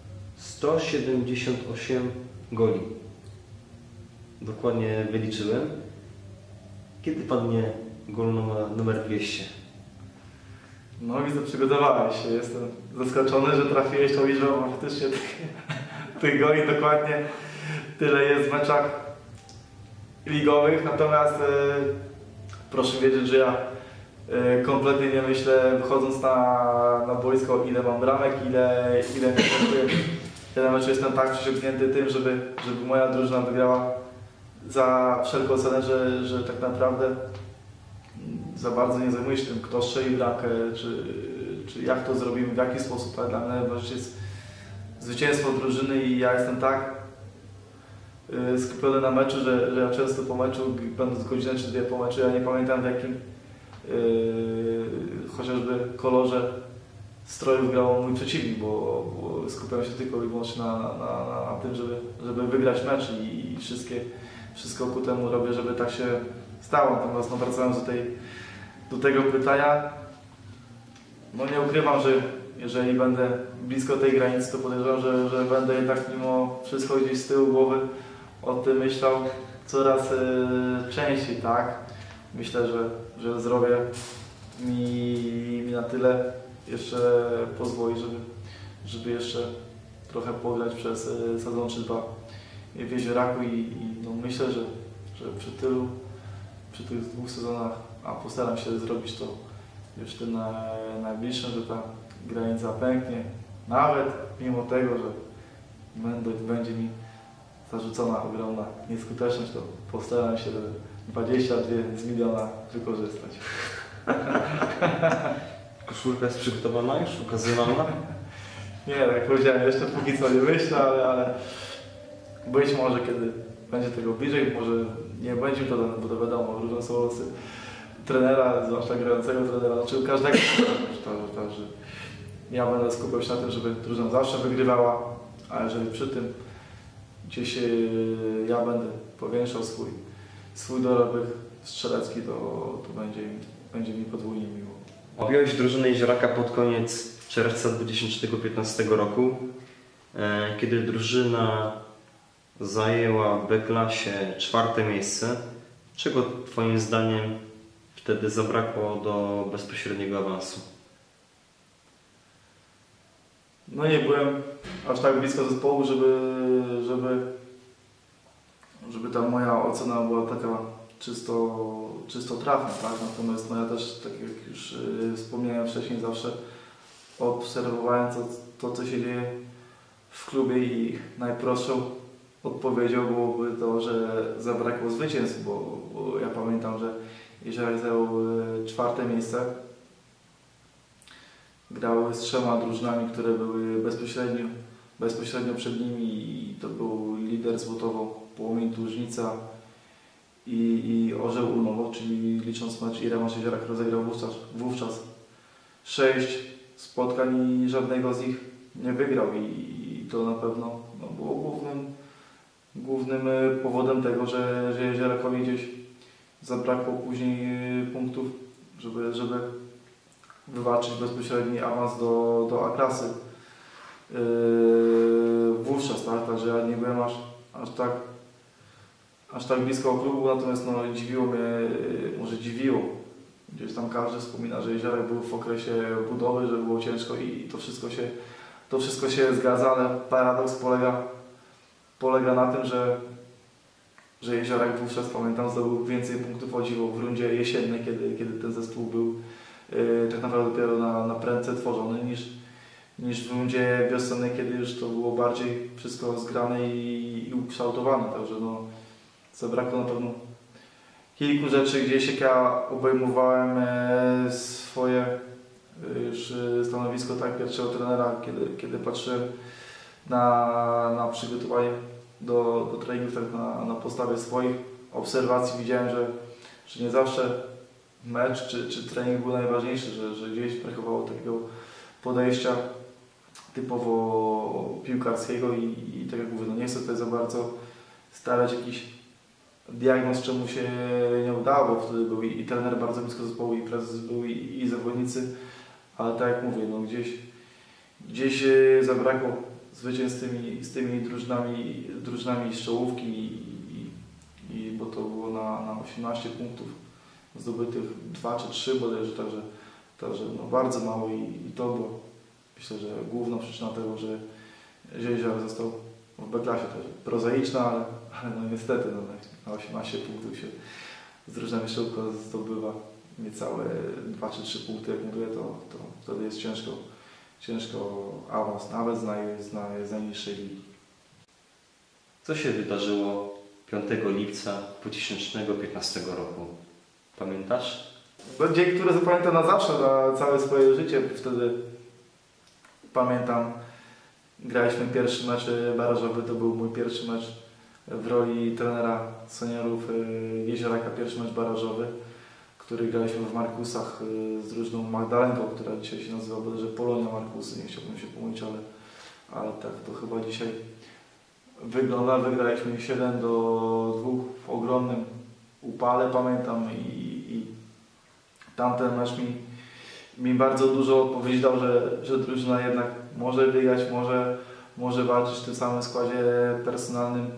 178 goli. Dokładnie wyliczyłem. Kiedy padnie gol numer 200? No widzę, przygotowałeś się. Jestem zaskoczony, że trafiłeś tą liczbę, bo faktycznie tych goli dokładnie tyle jest w meczach ligowych. Natomiast proszę wiedzieć, że ja kompletnie nie myślę, wychodząc na boisko, ile mam bramek, ile mnie kosztuje. Ja na meczu jestem tak przyciągnięty tym, żeby moja drużyna wygrała za wszelką cenę, że tak naprawdę za bardzo nie zajmuję się tym, kto strzeli bramkę, czy jak to zrobimy, w jaki sposób, ale dla mnie najważniejsze jest zwycięstwo drużyny i ja jestem tak skupiony na meczu, że ja często po meczu, będąc godzinę czy dwie po meczu, ja nie pamiętam w jakim chociażby kolorze strojów grał mój przeciwnik, bo skupiam się tylko i wyłącznie na tym, żeby wygrać mecz i wszystko ku temu robię, żeby tak się stało. Natomiast no, wracając do tego pytania, no nie ukrywam, że jeżeli będę blisko tej granicy, to podejrzewam, że będę jednak mimo wszystko gdzieś z tyłu głowy o tym myślał coraz częściej, tak? Myślę, że zdrowie mi na tyle jeszcze pozwoli, żeby jeszcze trochę pograć przez sezon czy dwa w Jezioraku i no myślę, że przy tych 2 sezonach, a postaram się zrobić to już w tym najbliższym, że ta granica pęknie, nawet mimo tego, że będzie mi zarzucona ogromna nieskuteczność, to postaram się 22 z miliona wykorzystać. Koszulka jest przygotowana już, ukazywana? Nie, tak jak powiedziałem, jeszcze póki co nie myślę, ale być może kiedy będzie tego bliżej, może nie będzie to dane, bo to wiadomo, różne są losy trenera, zwłaszcza grającego trenera, czy każdego, że ja będę skupiał się na tym, żeby drużyna zawsze wygrywała, a jeżeli przy tym gdzieś ja będę powiększał swój dorobek strzelecki, to będzie mi podwójnie miło. Objąłeś drużynę Jezioraka pod koniec czerwca 2015 roku, kiedy drużyna zajęła w B-klasie 4. miejsce. Czego Twoim zdaniem wtedy zabrakło do bezpośredniego awansu? No nie byłem aż tak blisko zespołu, żeby ta moja ocena była taka czysto trafna, tak? Natomiast no ja też, tak jak już wspomniałem wcześniej, zawsze obserwowałem to, co się dzieje w klubie i najprostszą odpowiedzią byłoby to, że zabrakło zwycięstw, bo ja pamiętam, że Jeziorak zajął 4. miejsce. Grały z 3 drużynami, które były bezpośrednio przed nimi i to był lider Złotowo, Płomień Dłużnica i Orzeł Ulmowo, czyli licząc mecz i rewanż Jeziorak rozegrał wówczas 6 spotkań i żadnego z nich nie wygrał i to na pewno no, było głównym powodem tego, że Jeziorakowi gdzieś zabrakło później punktów, żeby wywalczyć bezpośredni awans do A-klasy wówczas, tak? Także ja nie byłem aż tak blisko klubu, natomiast no, dziwiło mnie, może dziwiło, gdzieś tam każdy wspomina, że Jeziorak był w okresie budowy, że było ciężko i to wszystko się zgadza, ale paradoks polega na tym, że Jeziorak wówczas, pamiętam, zdobył więcej punktów o dziwo w rundzie jesiennej, kiedy ten zespół był tak naprawdę dopiero na prędce tworzony, niż w rundzie wiosennej, kiedy już to było bardziej wszystko zgrane i ukształtowane. Także no, zabrakło na pewno kilku rzeczy, gdzieś jak ja obejmowałem już stanowisko tak pierwszego trenera, kiedy patrzyłem na przygotowanie do treningów, tak na podstawie swoich obserwacji widziałem, że nie zawsze mecz czy trening był najważniejszy, że gdzieś brakowało takiego podejścia typowo piłkarskiego i tak jak mówię, no nie chcę tutaj za bardzo stawiać jakiś diagnoz, czemu się nie udało, bo wtedy był i trener bardzo blisko zespołu, i prezes był, i zawodnicy, ale tak jak mówię, no gdzieś zabrakło zwycięstw z tymi drużynami z czołówki, bo to było na 18 punktów zdobytych 2 czy 3 bodajże, także no bardzo mało i to było, myślę, że główna przyczyna tego, że Jezior został w B-klasie też prozaiczna, ale no niestety na 18 punktów się z drużynami szybko zdobywa niecałe 2 czy 3 punkty, jak mówię, to wtedy jest ciężko awans, nawet z najniższej ligi. Co się wydarzyło 5 lipca 2015 roku? Pamiętasz? To dzień, który zapamiętam na zawsze, na całe swoje życie. Wtedy pamiętam, graliśmy pierwszy mecz barażowy, to był mój pierwszy mecz w roli trenera seniorów Jezioraka, pierwszy mecz barażowy, który graliśmy w Markusach z drużyną Magdalenką, która dzisiaj się nazywa bodajże Polonia Markusy, nie chciałbym się pomylić, ale tak to chyba dzisiaj wygląda. Wygraliśmy 7-2 w ogromnym upale, pamiętam, i tamten mecz mi bardzo dużo odpowiedzi dał, że drużyna jednak może wygrać, może walczyć w tym samym składzie personalnym,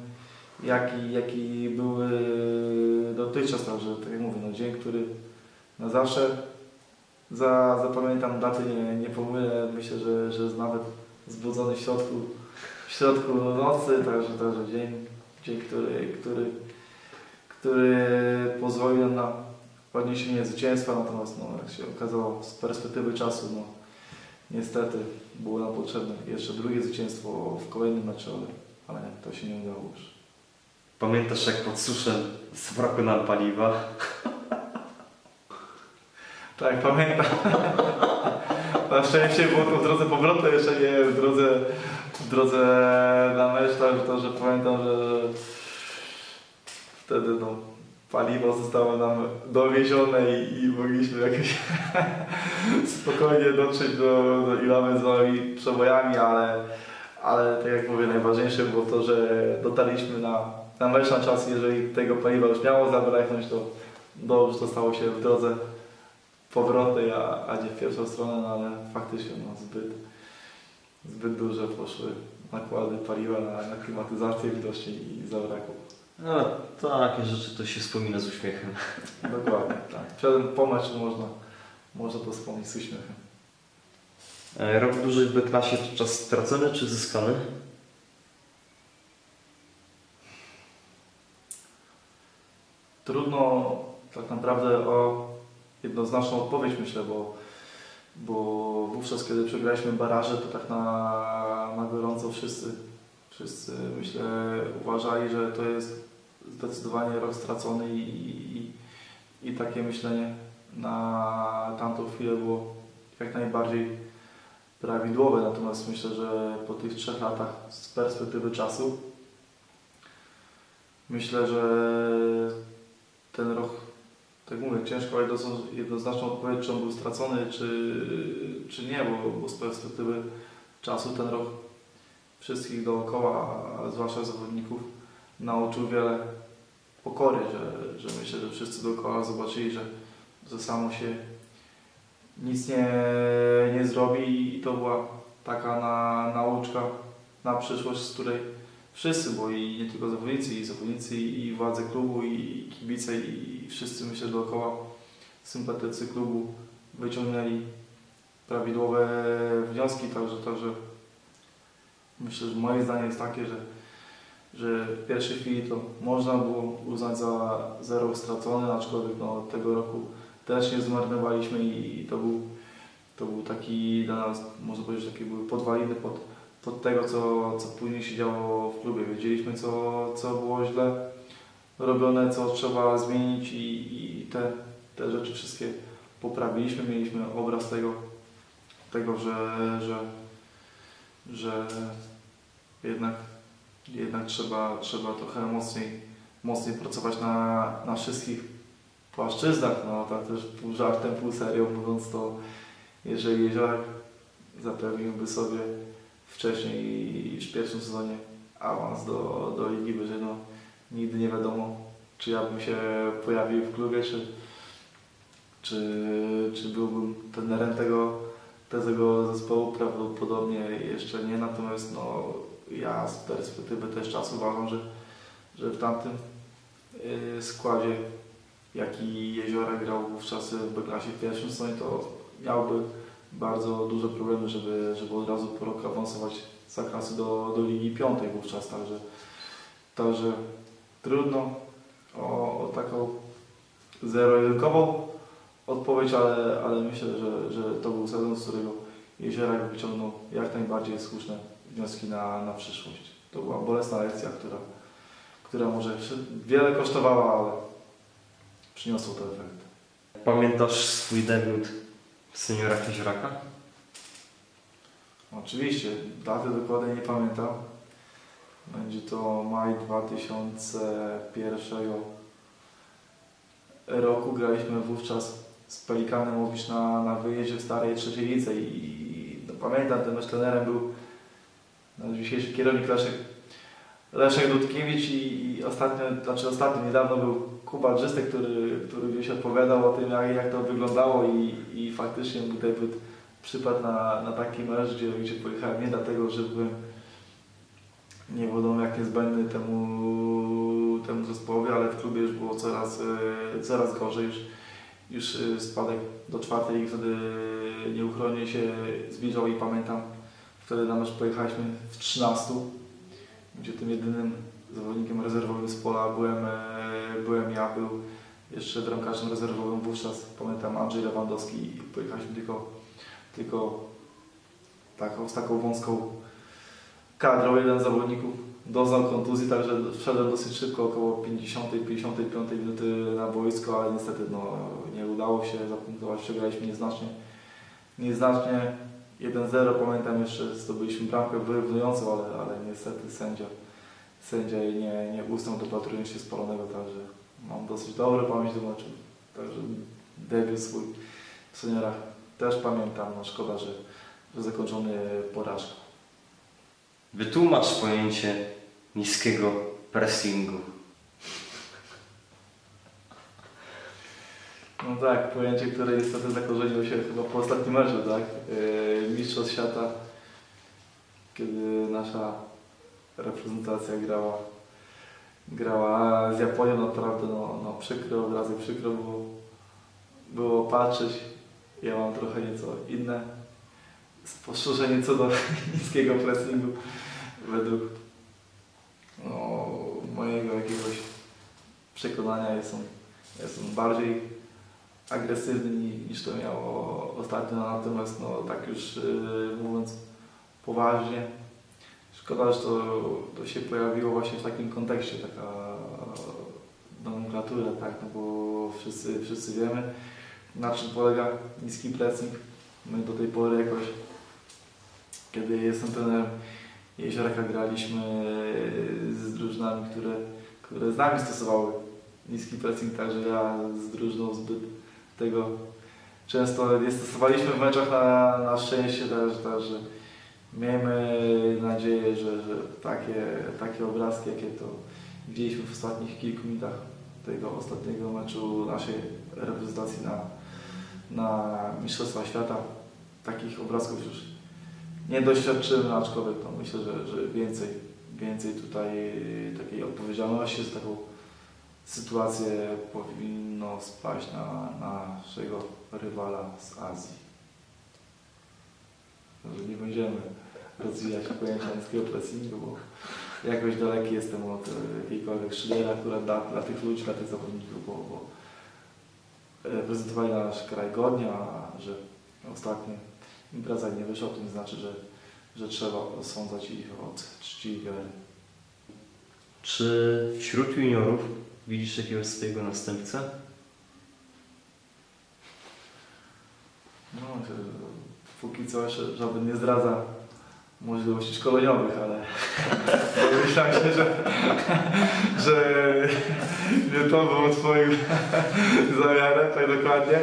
jaki był dotychczas. Także tak jak mówię, no dzień, który na zawsze zapamiętam, daty nie pomylę. Myślę, że jest nawet zbudzony w środku nocy, także dzień, który pozwolił nam na odniesienie zwycięstwa, natomiast no, jak się okazało z perspektywy czasu, no niestety było nam potrzebne jeszcze drugie zwycięstwo w kolejnym meczu, ale to się nie udało już. Pamiętasz, jak pod suszem zabrakło nam paliwa? Tak, pamiętam. Na szczęście było to w drodze powrotnej, jeszcze nie w drodze na mecz, że pamiętam, że wtedy no, paliwo zostało nam dowiezione i mogliśmy jakoś spokojnie dotrzeć do Ilamy z nowymi przebojami, ale tak jak mówię, najważniejsze było to, że dotarliśmy na mecz na czas. Jeżeli tego paliwa już miało zabraknąć, to dobrze, to stało się w drodze powrotnej, a nie w pierwszą stronę, no ale faktycznie no, zbyt duże poszły nakłady paliwa na klimatyzację widocznie i zabrakło. No, takie rzeczy to się wspomina z uśmiechem. Dokładnie, tak. Po meczu można to wspomnieć z uśmiechem. Rok dłużej w B-klasie to czas stracony czy zyskany? Trudno tak naprawdę o jednoznaczną odpowiedź, myślę, bo wówczas, kiedy przegraliśmy baraże, to tak na gorąco wszyscy myślę uważali, że to jest zdecydowanie rok stracony i takie myślenie na tamtą chwilę było jak najbardziej prawidłowe. Natomiast myślę, że po tych 3 latach z perspektywy czasu myślę, że ten rok, tak mówię, ciężko jednoznaczną odpowiedź, czy on był stracony, czy nie, bo z perspektywy czasu ten rok wszystkich dookoła, a zwłaszcza zawodników, nauczył wiele pokory, że myślę, że wszyscy dookoła zobaczyli, że samo się nic nie zrobi i to była taka nauczka na przyszłość, z której wszyscy, bo i nie tylko zawodnicy, i władze klubu, i kibice, i wszyscy myślę dookoła sympatycy klubu wyciągnęli prawidłowe wnioski, także myślę, że moje zdanie jest takie, że w pierwszej chwili to można było uznać za rok stracony, aczkolwiek no, tego roku też nie zmarnowaliśmy i to był taki dla nas, można powiedzieć, że takie były podwaliny pod tego, co później się działo w klubie. Wiedzieliśmy, co było źle robione, co trzeba zmienić i te rzeczy wszystkie poprawiliśmy. Mieliśmy obraz tego, tego, że jednak trzeba trochę mocniej pracować na wszystkich płaszczyznach. No tak też pół żartem, pół serią mówiąc to, jeżeli Jeziorak zapewniłby sobie wcześniej już w pierwszym sezonie awans do Ligi Wyżej, no nigdy nie wiadomo, czy ja bym się pojawił w klubie, czy byłbym trenerem tego zespołu. Prawdopodobnie jeszcze nie, natomiast no, ja z perspektywy też czasu uważam, że w tamtym składzie, jaki Jeziorak grał wówczas w B-klasie w pierwszym sezonie, to miałby bardzo duże problemy, żeby od razu po roku awansować z A-klasy do Ligi Piątej wówczas, także trudno o taką zero-jedynkową odpowiedź, ale myślę, że to był sezon, z którego Jeziorak wyciągnął jak najbardziej słuszne wnioski na przyszłość. To była bolesna lekcja, która może wiele kosztowała, ale przyniosło to efekt. Pamiętasz swój debiut w seniorach Jezioraka? Oczywiście, daty dokładnie nie pamiętam. Będzie to maj 2001 roku. Graliśmy wówczas z Pelikanem Łowicz na wyjeździe w starej trzeciej lidze i no, pamiętam, ten nasz trenerem był nasz dzisiejszy kierownik Leszek Dudkiewicz i ostatnio niedawno był Kuba Drzystek, który gdzieś opowiadał o tym, jak to wyglądało i faktycznie mój debiut przypadł na taki mecz, gdzie pojechałem nie dlatego, że byłem nie wiadomo jak niezbędny temu zespołowi, ale w klubie już było coraz gorzej. Już spadek do czwartej ligi wtedy nieuchronnie się zbliżał i pamiętam, wtedy na mecz pojechaliśmy w 13, gdzie tym jedynym zawodnikiem rezerwowym z pola byłem ja, był jeszcze bramkarzem rezerwowym wówczas, pamiętam, Andrzej Lewandowski i pojechaliśmy tylko z taką wąską kadrą. Jeden z zawodników doznał kontuzji, także wszedłem dosyć szybko, około 50-55 minuty na boisko, ale niestety no, nie udało się zapunktować, przegraliśmy nieznacznie 1-0, pamiętam jeszcze zdobyliśmy bramkę wyrównującą, ale niestety sędzia jej nie uznał, dopatrując się spalonego, także mam dosyć dobrą pamięć do meczu, także debiut swój w seniorach też pamiętam, no szkoda, że zakończony porażką. Wytłumacz pojęcie niskiego pressingu. No tak, pojęcie, które niestety zakorzeniło się chyba po ostatnim meczu, tak? Mistrzostw świata, kiedy nasza reprezentacja grała z Japonią, naprawdę no przykro, obrazy przykro było patrzeć. Ja mam trochę nieco inne spostrzeżenie co do niskiego pressingu. Według mojego jakiegoś przekonania jest on bardziej agresywny niż to miało ostatnio, natomiast no tak już mówiąc poważnie, szkoda, że to się pojawiło właśnie w takim kontekście, taka nomenklatura, tak, no bo wszyscy wiemy, na czym polega niski pressing. My do tej pory jakoś, kiedy jestem trenerem Jezioraka, graliśmy z drużynami, które z nami stosowały niski pressing, także ja z drużyną zbyt tego często nie stosowaliśmy w meczach na szczęście, także miejmy nadzieję, że takie obrazki, jakie to widzieliśmy w ostatnich kilku minutach tego ostatniego meczu naszej reprezentacji na Mistrzostwa Świata, takich obrazków już nie doświadczymy, aczkolwiek to myślę, że więcej tutaj takiej odpowiedzialności za taką sytuację powinno spaść na naszego rywala z Azji. Że nie będziemy rozwijać pojęcia niskiego pressingu, bo jakoś daleki jestem od jakiejkolwiek szylera, która dla tych ludzi, dla tych zawodników, bo reprezentowali nasz kraj godnie, a że ostatnio impreza nie wyszła, to nie znaczy, że trzeba osądzać ich od czci i wiary. Czy wśród juniorów widzisz jakiegoś swojego następcę? No, póki co jeszcze żaden nie zdradza możliwości szkoleniowych, ale myślałem się, że nie to było twoim zamiarem, tak dokładnie.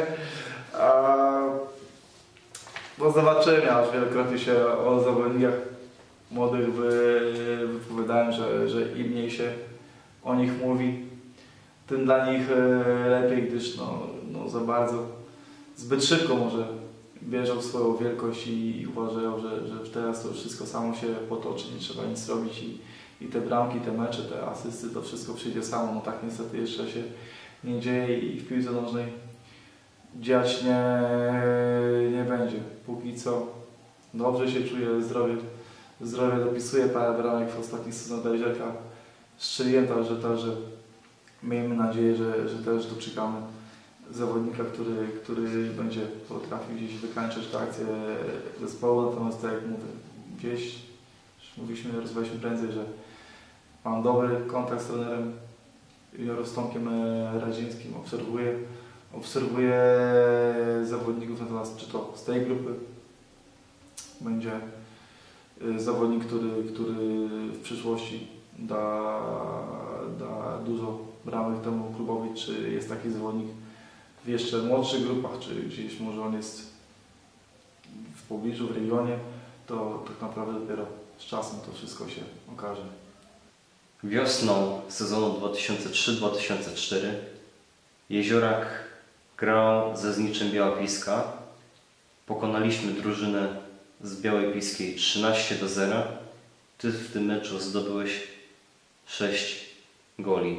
No zobaczymy, ja już wielokrotnie się o zawodnikach młodych wypowiadałem, że im mniej się o nich mówi, tym dla nich lepiej, gdyż no za bardzo, zbyt szybko może wierzą w swoją wielkość i uważają, że teraz to wszystko samo się potoczy, nie trzeba nic robić i te bramki, te mecze, te asysty, to wszystko przyjdzie samo. No tak niestety jeszcze się nie dzieje i w piłce nożnej dziać nie będzie. Póki co dobrze się czuję, zdrowie dopisuje parę bramek w ostatnich sezonach Dajrzeka. Strzeliłem także miejmy nadzieję, że też doczekamy zawodnika, który będzie potrafił gdzieś wykańczać tę akcję zespołu. Natomiast tak jak mówię, gdzieś już mówiliśmy, rozmawialiśmy prędzej, że mam dobry kontakt z trenerem juniorów, z Tomkiem Radzińskim, obserwuję zawodników, natomiast czy to z tej grupy będzie zawodnik, który w przyszłości da dużo bramek temu klubowi, czy jest taki zawodnik w jeszcze młodszych grupach, czy gdzieś może on jest w pobliżu, w regionie, to tak naprawdę dopiero z czasem to wszystko się okaże. Wiosną sezonu 2003-2004 Jeziorak grał ze Zniczem Biała-Piska. Pokonaliśmy drużynę z Białej Piskiej 13-0. Ty w tym meczu zdobyłeś 6 goli.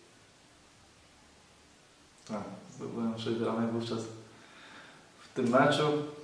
Tak, zdobyłem 6 bramek wówczas w tym meczu.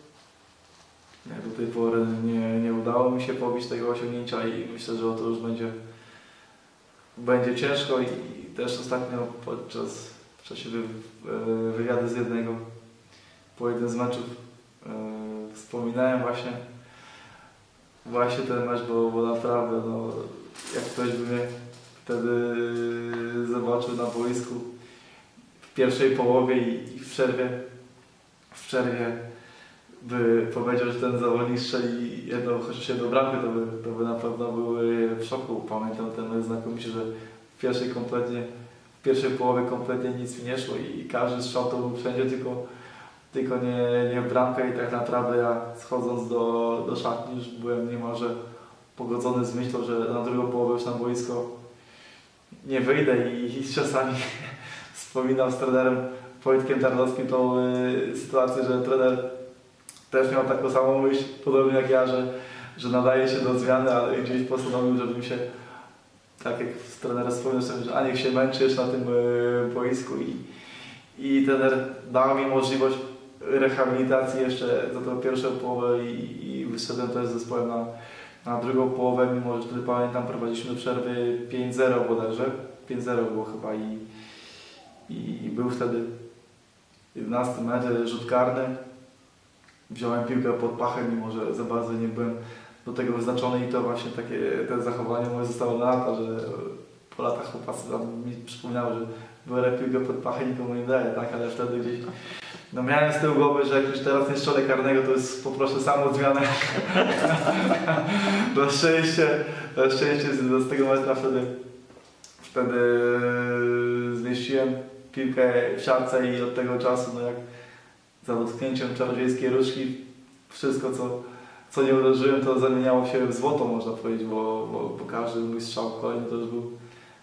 Do tej pory nie udało mi się pobić tego osiągnięcia i myślę, że o to już będzie ciężko i też ostatnio w czasie wywiadu z jednego po jednym z meczów wspominałem właśnie ten mecz, bo naprawdę jak ktoś by mnie wtedy zobaczył na boisku w pierwszej połowie i w przerwie by powiedział, że ten zawodnik strzeli chociaż jedną bramkę, to by na pewno był w szoku. Pamiętam ten mecz znakomicie, że w pierwszej połowie kompletnie nic mi nie szło i każdy strzał to był wszędzie, tylko nie w bramkę i tak naprawdę ja schodząc do szatni już byłem niemalże pogodzony z myślą, że na drugą połowę już na boisko nie wyjdę i czasami wspominam z trenerem Wojtkiem Tarnowskim tą sytuację, że trener też miał taką samą myśl, podobnie jak ja, że nadaje się do zmiany, ale gdzieś postanowił, żebym się, tak jak z trenerem wspomniał sobie, że niech się męczysz na tym boisku i trener dał mi możliwość rehabilitacji jeszcze za tą pierwszą połowę i wyszedłem też z zespołem na drugą połowę, mimo że wtedy pamiętam, prowadziliśmy do przerwy 5-0 bodajże, 5-0 było chyba i był wtedy 11 mecz, rzut karny. Wziąłem piłkę pod pachę, mimo że za bardzo nie byłem do tego wyznaczony i to właśnie te zachowanie moje zostało na lata, że po latach chłopacy mi przypominały, że biorę piłkę pod pachę, nikomu nie daję, tak? Ale wtedy gdzieś miałem z tyłu głowy, że jak już teraz nie strzelę karnego, to jest poproszę samą zmianę. Na szczęście z tego metra wtedy zmieściłem piłkę w siatce i od tego czasu, jak za dotknięciem czarodziejskiej różdżki wszystko, co nie uderzyłem, to zamieniało się w złoto, można powiedzieć, bo każdy mój strzał kolejny to już był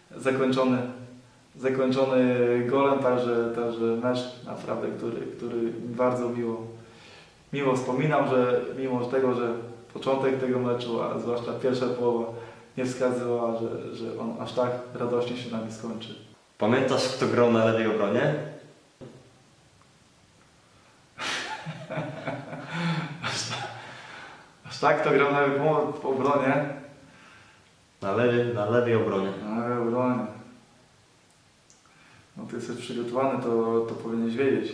zakończony golem, także mecz naprawdę, który bardzo miło wspominam, że mimo tego, że początek tego meczu, a zwłaszcza pierwsza połowa nie wskazywała, że on aż tak radośnie się nami skończy. Pamiętasz, kto grał na lewej obronie? Aż tak to grał na obronie. Na lewej obronie. Na lewej obronie. No ty jesteś przygotowany, to powinieneś wiedzieć.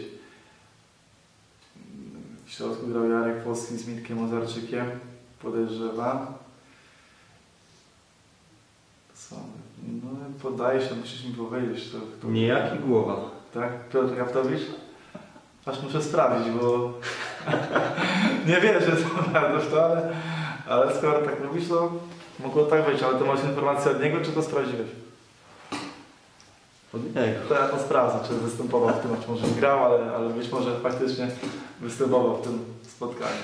W środku grał Jarek Polski z Mitkiem Ozarczykiem. Podejrzewam. No poddaję się, musisz mi powiedzieć. To... Niejaki Głowa. Tak? Piotr Jaftowicz? Aż muszę sprawdzić, bo Nie wierzę to bardzo w to, ale skoro tak mówisz, to mogło tak być. Ale to masz informację od niego, czy to sprawdziłeś? Od niego. To ja to sprawdzę, czy występował w tym, czy może nie grał, ale być może faktycznie występował w tym spotkaniu.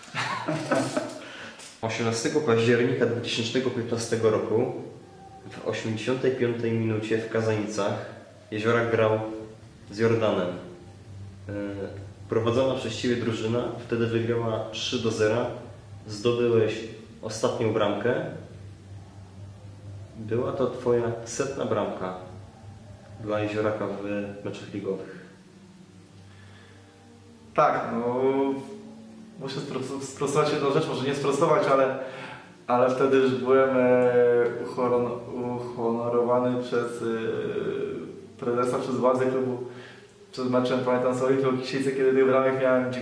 18 października 2015 roku w 85 minucie w Kazanicach Jeziorak grał z Jordanem. Prowadzona przez Ciebie drużyna wtedy wygrała 3-0. Zdobyłeś ostatnią bramkę. Była to Twoja 100. bramka dla Jezioraka w meczach ligowych. Tak, no muszę sprostować jedną rzecz, może nie sprostować, ale wtedy już byłem uhonorowany przez prezesa, przez władzę klubu przed meczem, pamiętam z Olimpią Kisice, kiedy tych bramek miałem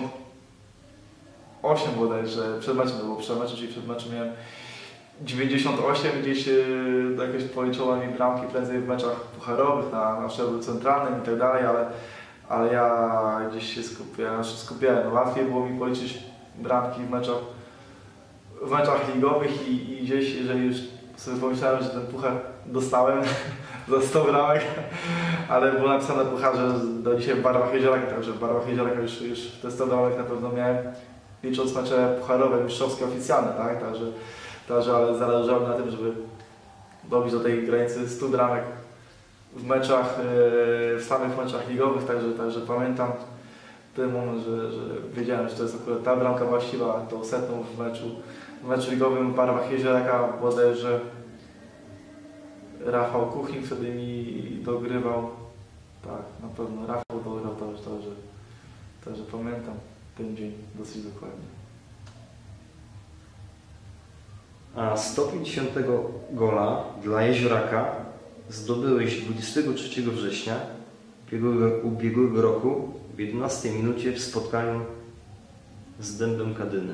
98 bodajże, przed meczem to było przed meczem, czyli przed meczem miałem 98, gdzieś jakoś policzono mi bramki prędzej w meczach pucharowych, na szczeblu centralnym i tak dalej, ale ja gdzieś się skupiałem. No, łatwiej było mi policzyć bramki w meczach ligowych i gdzieś, jeżeli już sobie pomyślałem, że ten puchar dostałem za 100 bramek, ale było napisane na pucharze do dzisiaj w barwach Jezioraka, także w barwach Jezioraka już te 100 bramek na pewno miałem, licząc mecze pucharowe, mistrzowskie, oficjalne, tak? Także ale zależało mi na tym, żeby dobić do tej granicy 100 bramek w meczach, w samych meczach ligowych, także pamiętam ten moment, że wiedziałem, że to jest akurat ta bramka właściwa, tą 100 w meczu ligowym w barwach Jezioraka, bodajże Rafał Kuchnik wtedy mi dogrywał. Tak, na pewno Rafał dograł także pamiętam ten dzień dosyć dokładnie. A 150 gola dla Jezioraka zdobyłeś 23 września ubiegłego roku w 11 minucie w spotkaniu z Dębem Kadyny.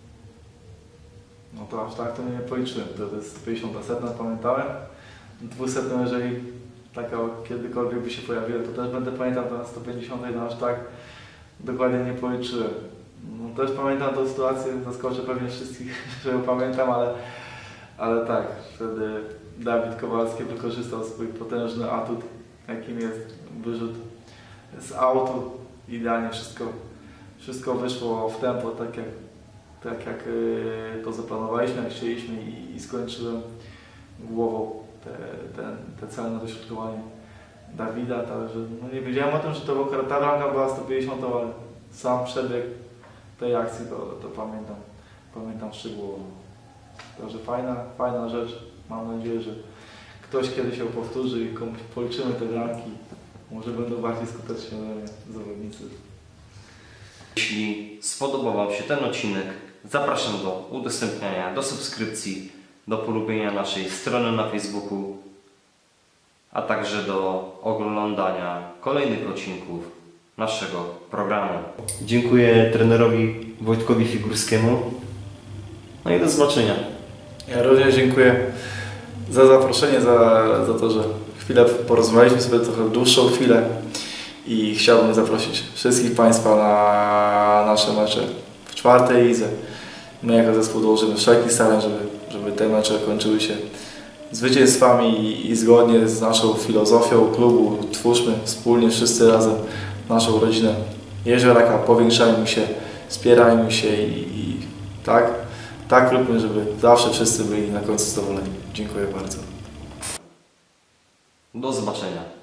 No to aż tak to nie policzyłem, to jest 150, 100 pamiętałem. 200, jeżeli taka kiedykolwiek by się pojawiła, to też będę pamiętał, to na 150, no aż tak dokładnie nie policzyłem. No, też pamiętam tę sytuację, zaskoczę pewnie wszystkich, że ją pamiętam, ale tak, wtedy Dawid Kowalski wykorzystał swój potężny atut, jakim jest wyrzut z autu. Idealnie wszystko wyszło w tempo, tak jak to zaplanowaliśmy, jak chcieliśmy i skończyłem głową te celne dośrodkowanie Dawida, także no nie wiedziałem o tym, że to ta bramka była 150, ale sam przebieg tej akcji to pamiętam szczegółowo. Także fajna rzecz, mam nadzieję, że ktoś kiedyś ją powtórzy i komuś policzymy te bramki, może będą bardziej skuteczni ode mnie zawodnicy. Jeśli spodobał Wam się ten odcinek, zapraszam do udostępniania, do subskrypcji, do polubienia naszej strony na Facebooku, a także do oglądania kolejnych odcinków naszego programu. Dziękuję trenerowi Wojtkowi Figurskiemu. No i do zobaczenia. Ja również dziękuję za zaproszenie, za to, że chwilę porozmawialiśmy sobie, trochę dłuższą chwilę i chciałbym zaprosić wszystkich Państwa na nasze mecze w 4. lidze. My jako zespół dołożymy wszelkich starań, żeby te mecze kończyły się zwycięstwami i zgodnie z naszą filozofią klubu twórzmy wspólnie wszyscy razem naszą rodzinę Jezioraka, powiększajmy się, wspierajmy się i tak róbmy, żeby zawsze wszyscy byli na końcu zadowoleni. Dziękuję bardzo. Do zobaczenia.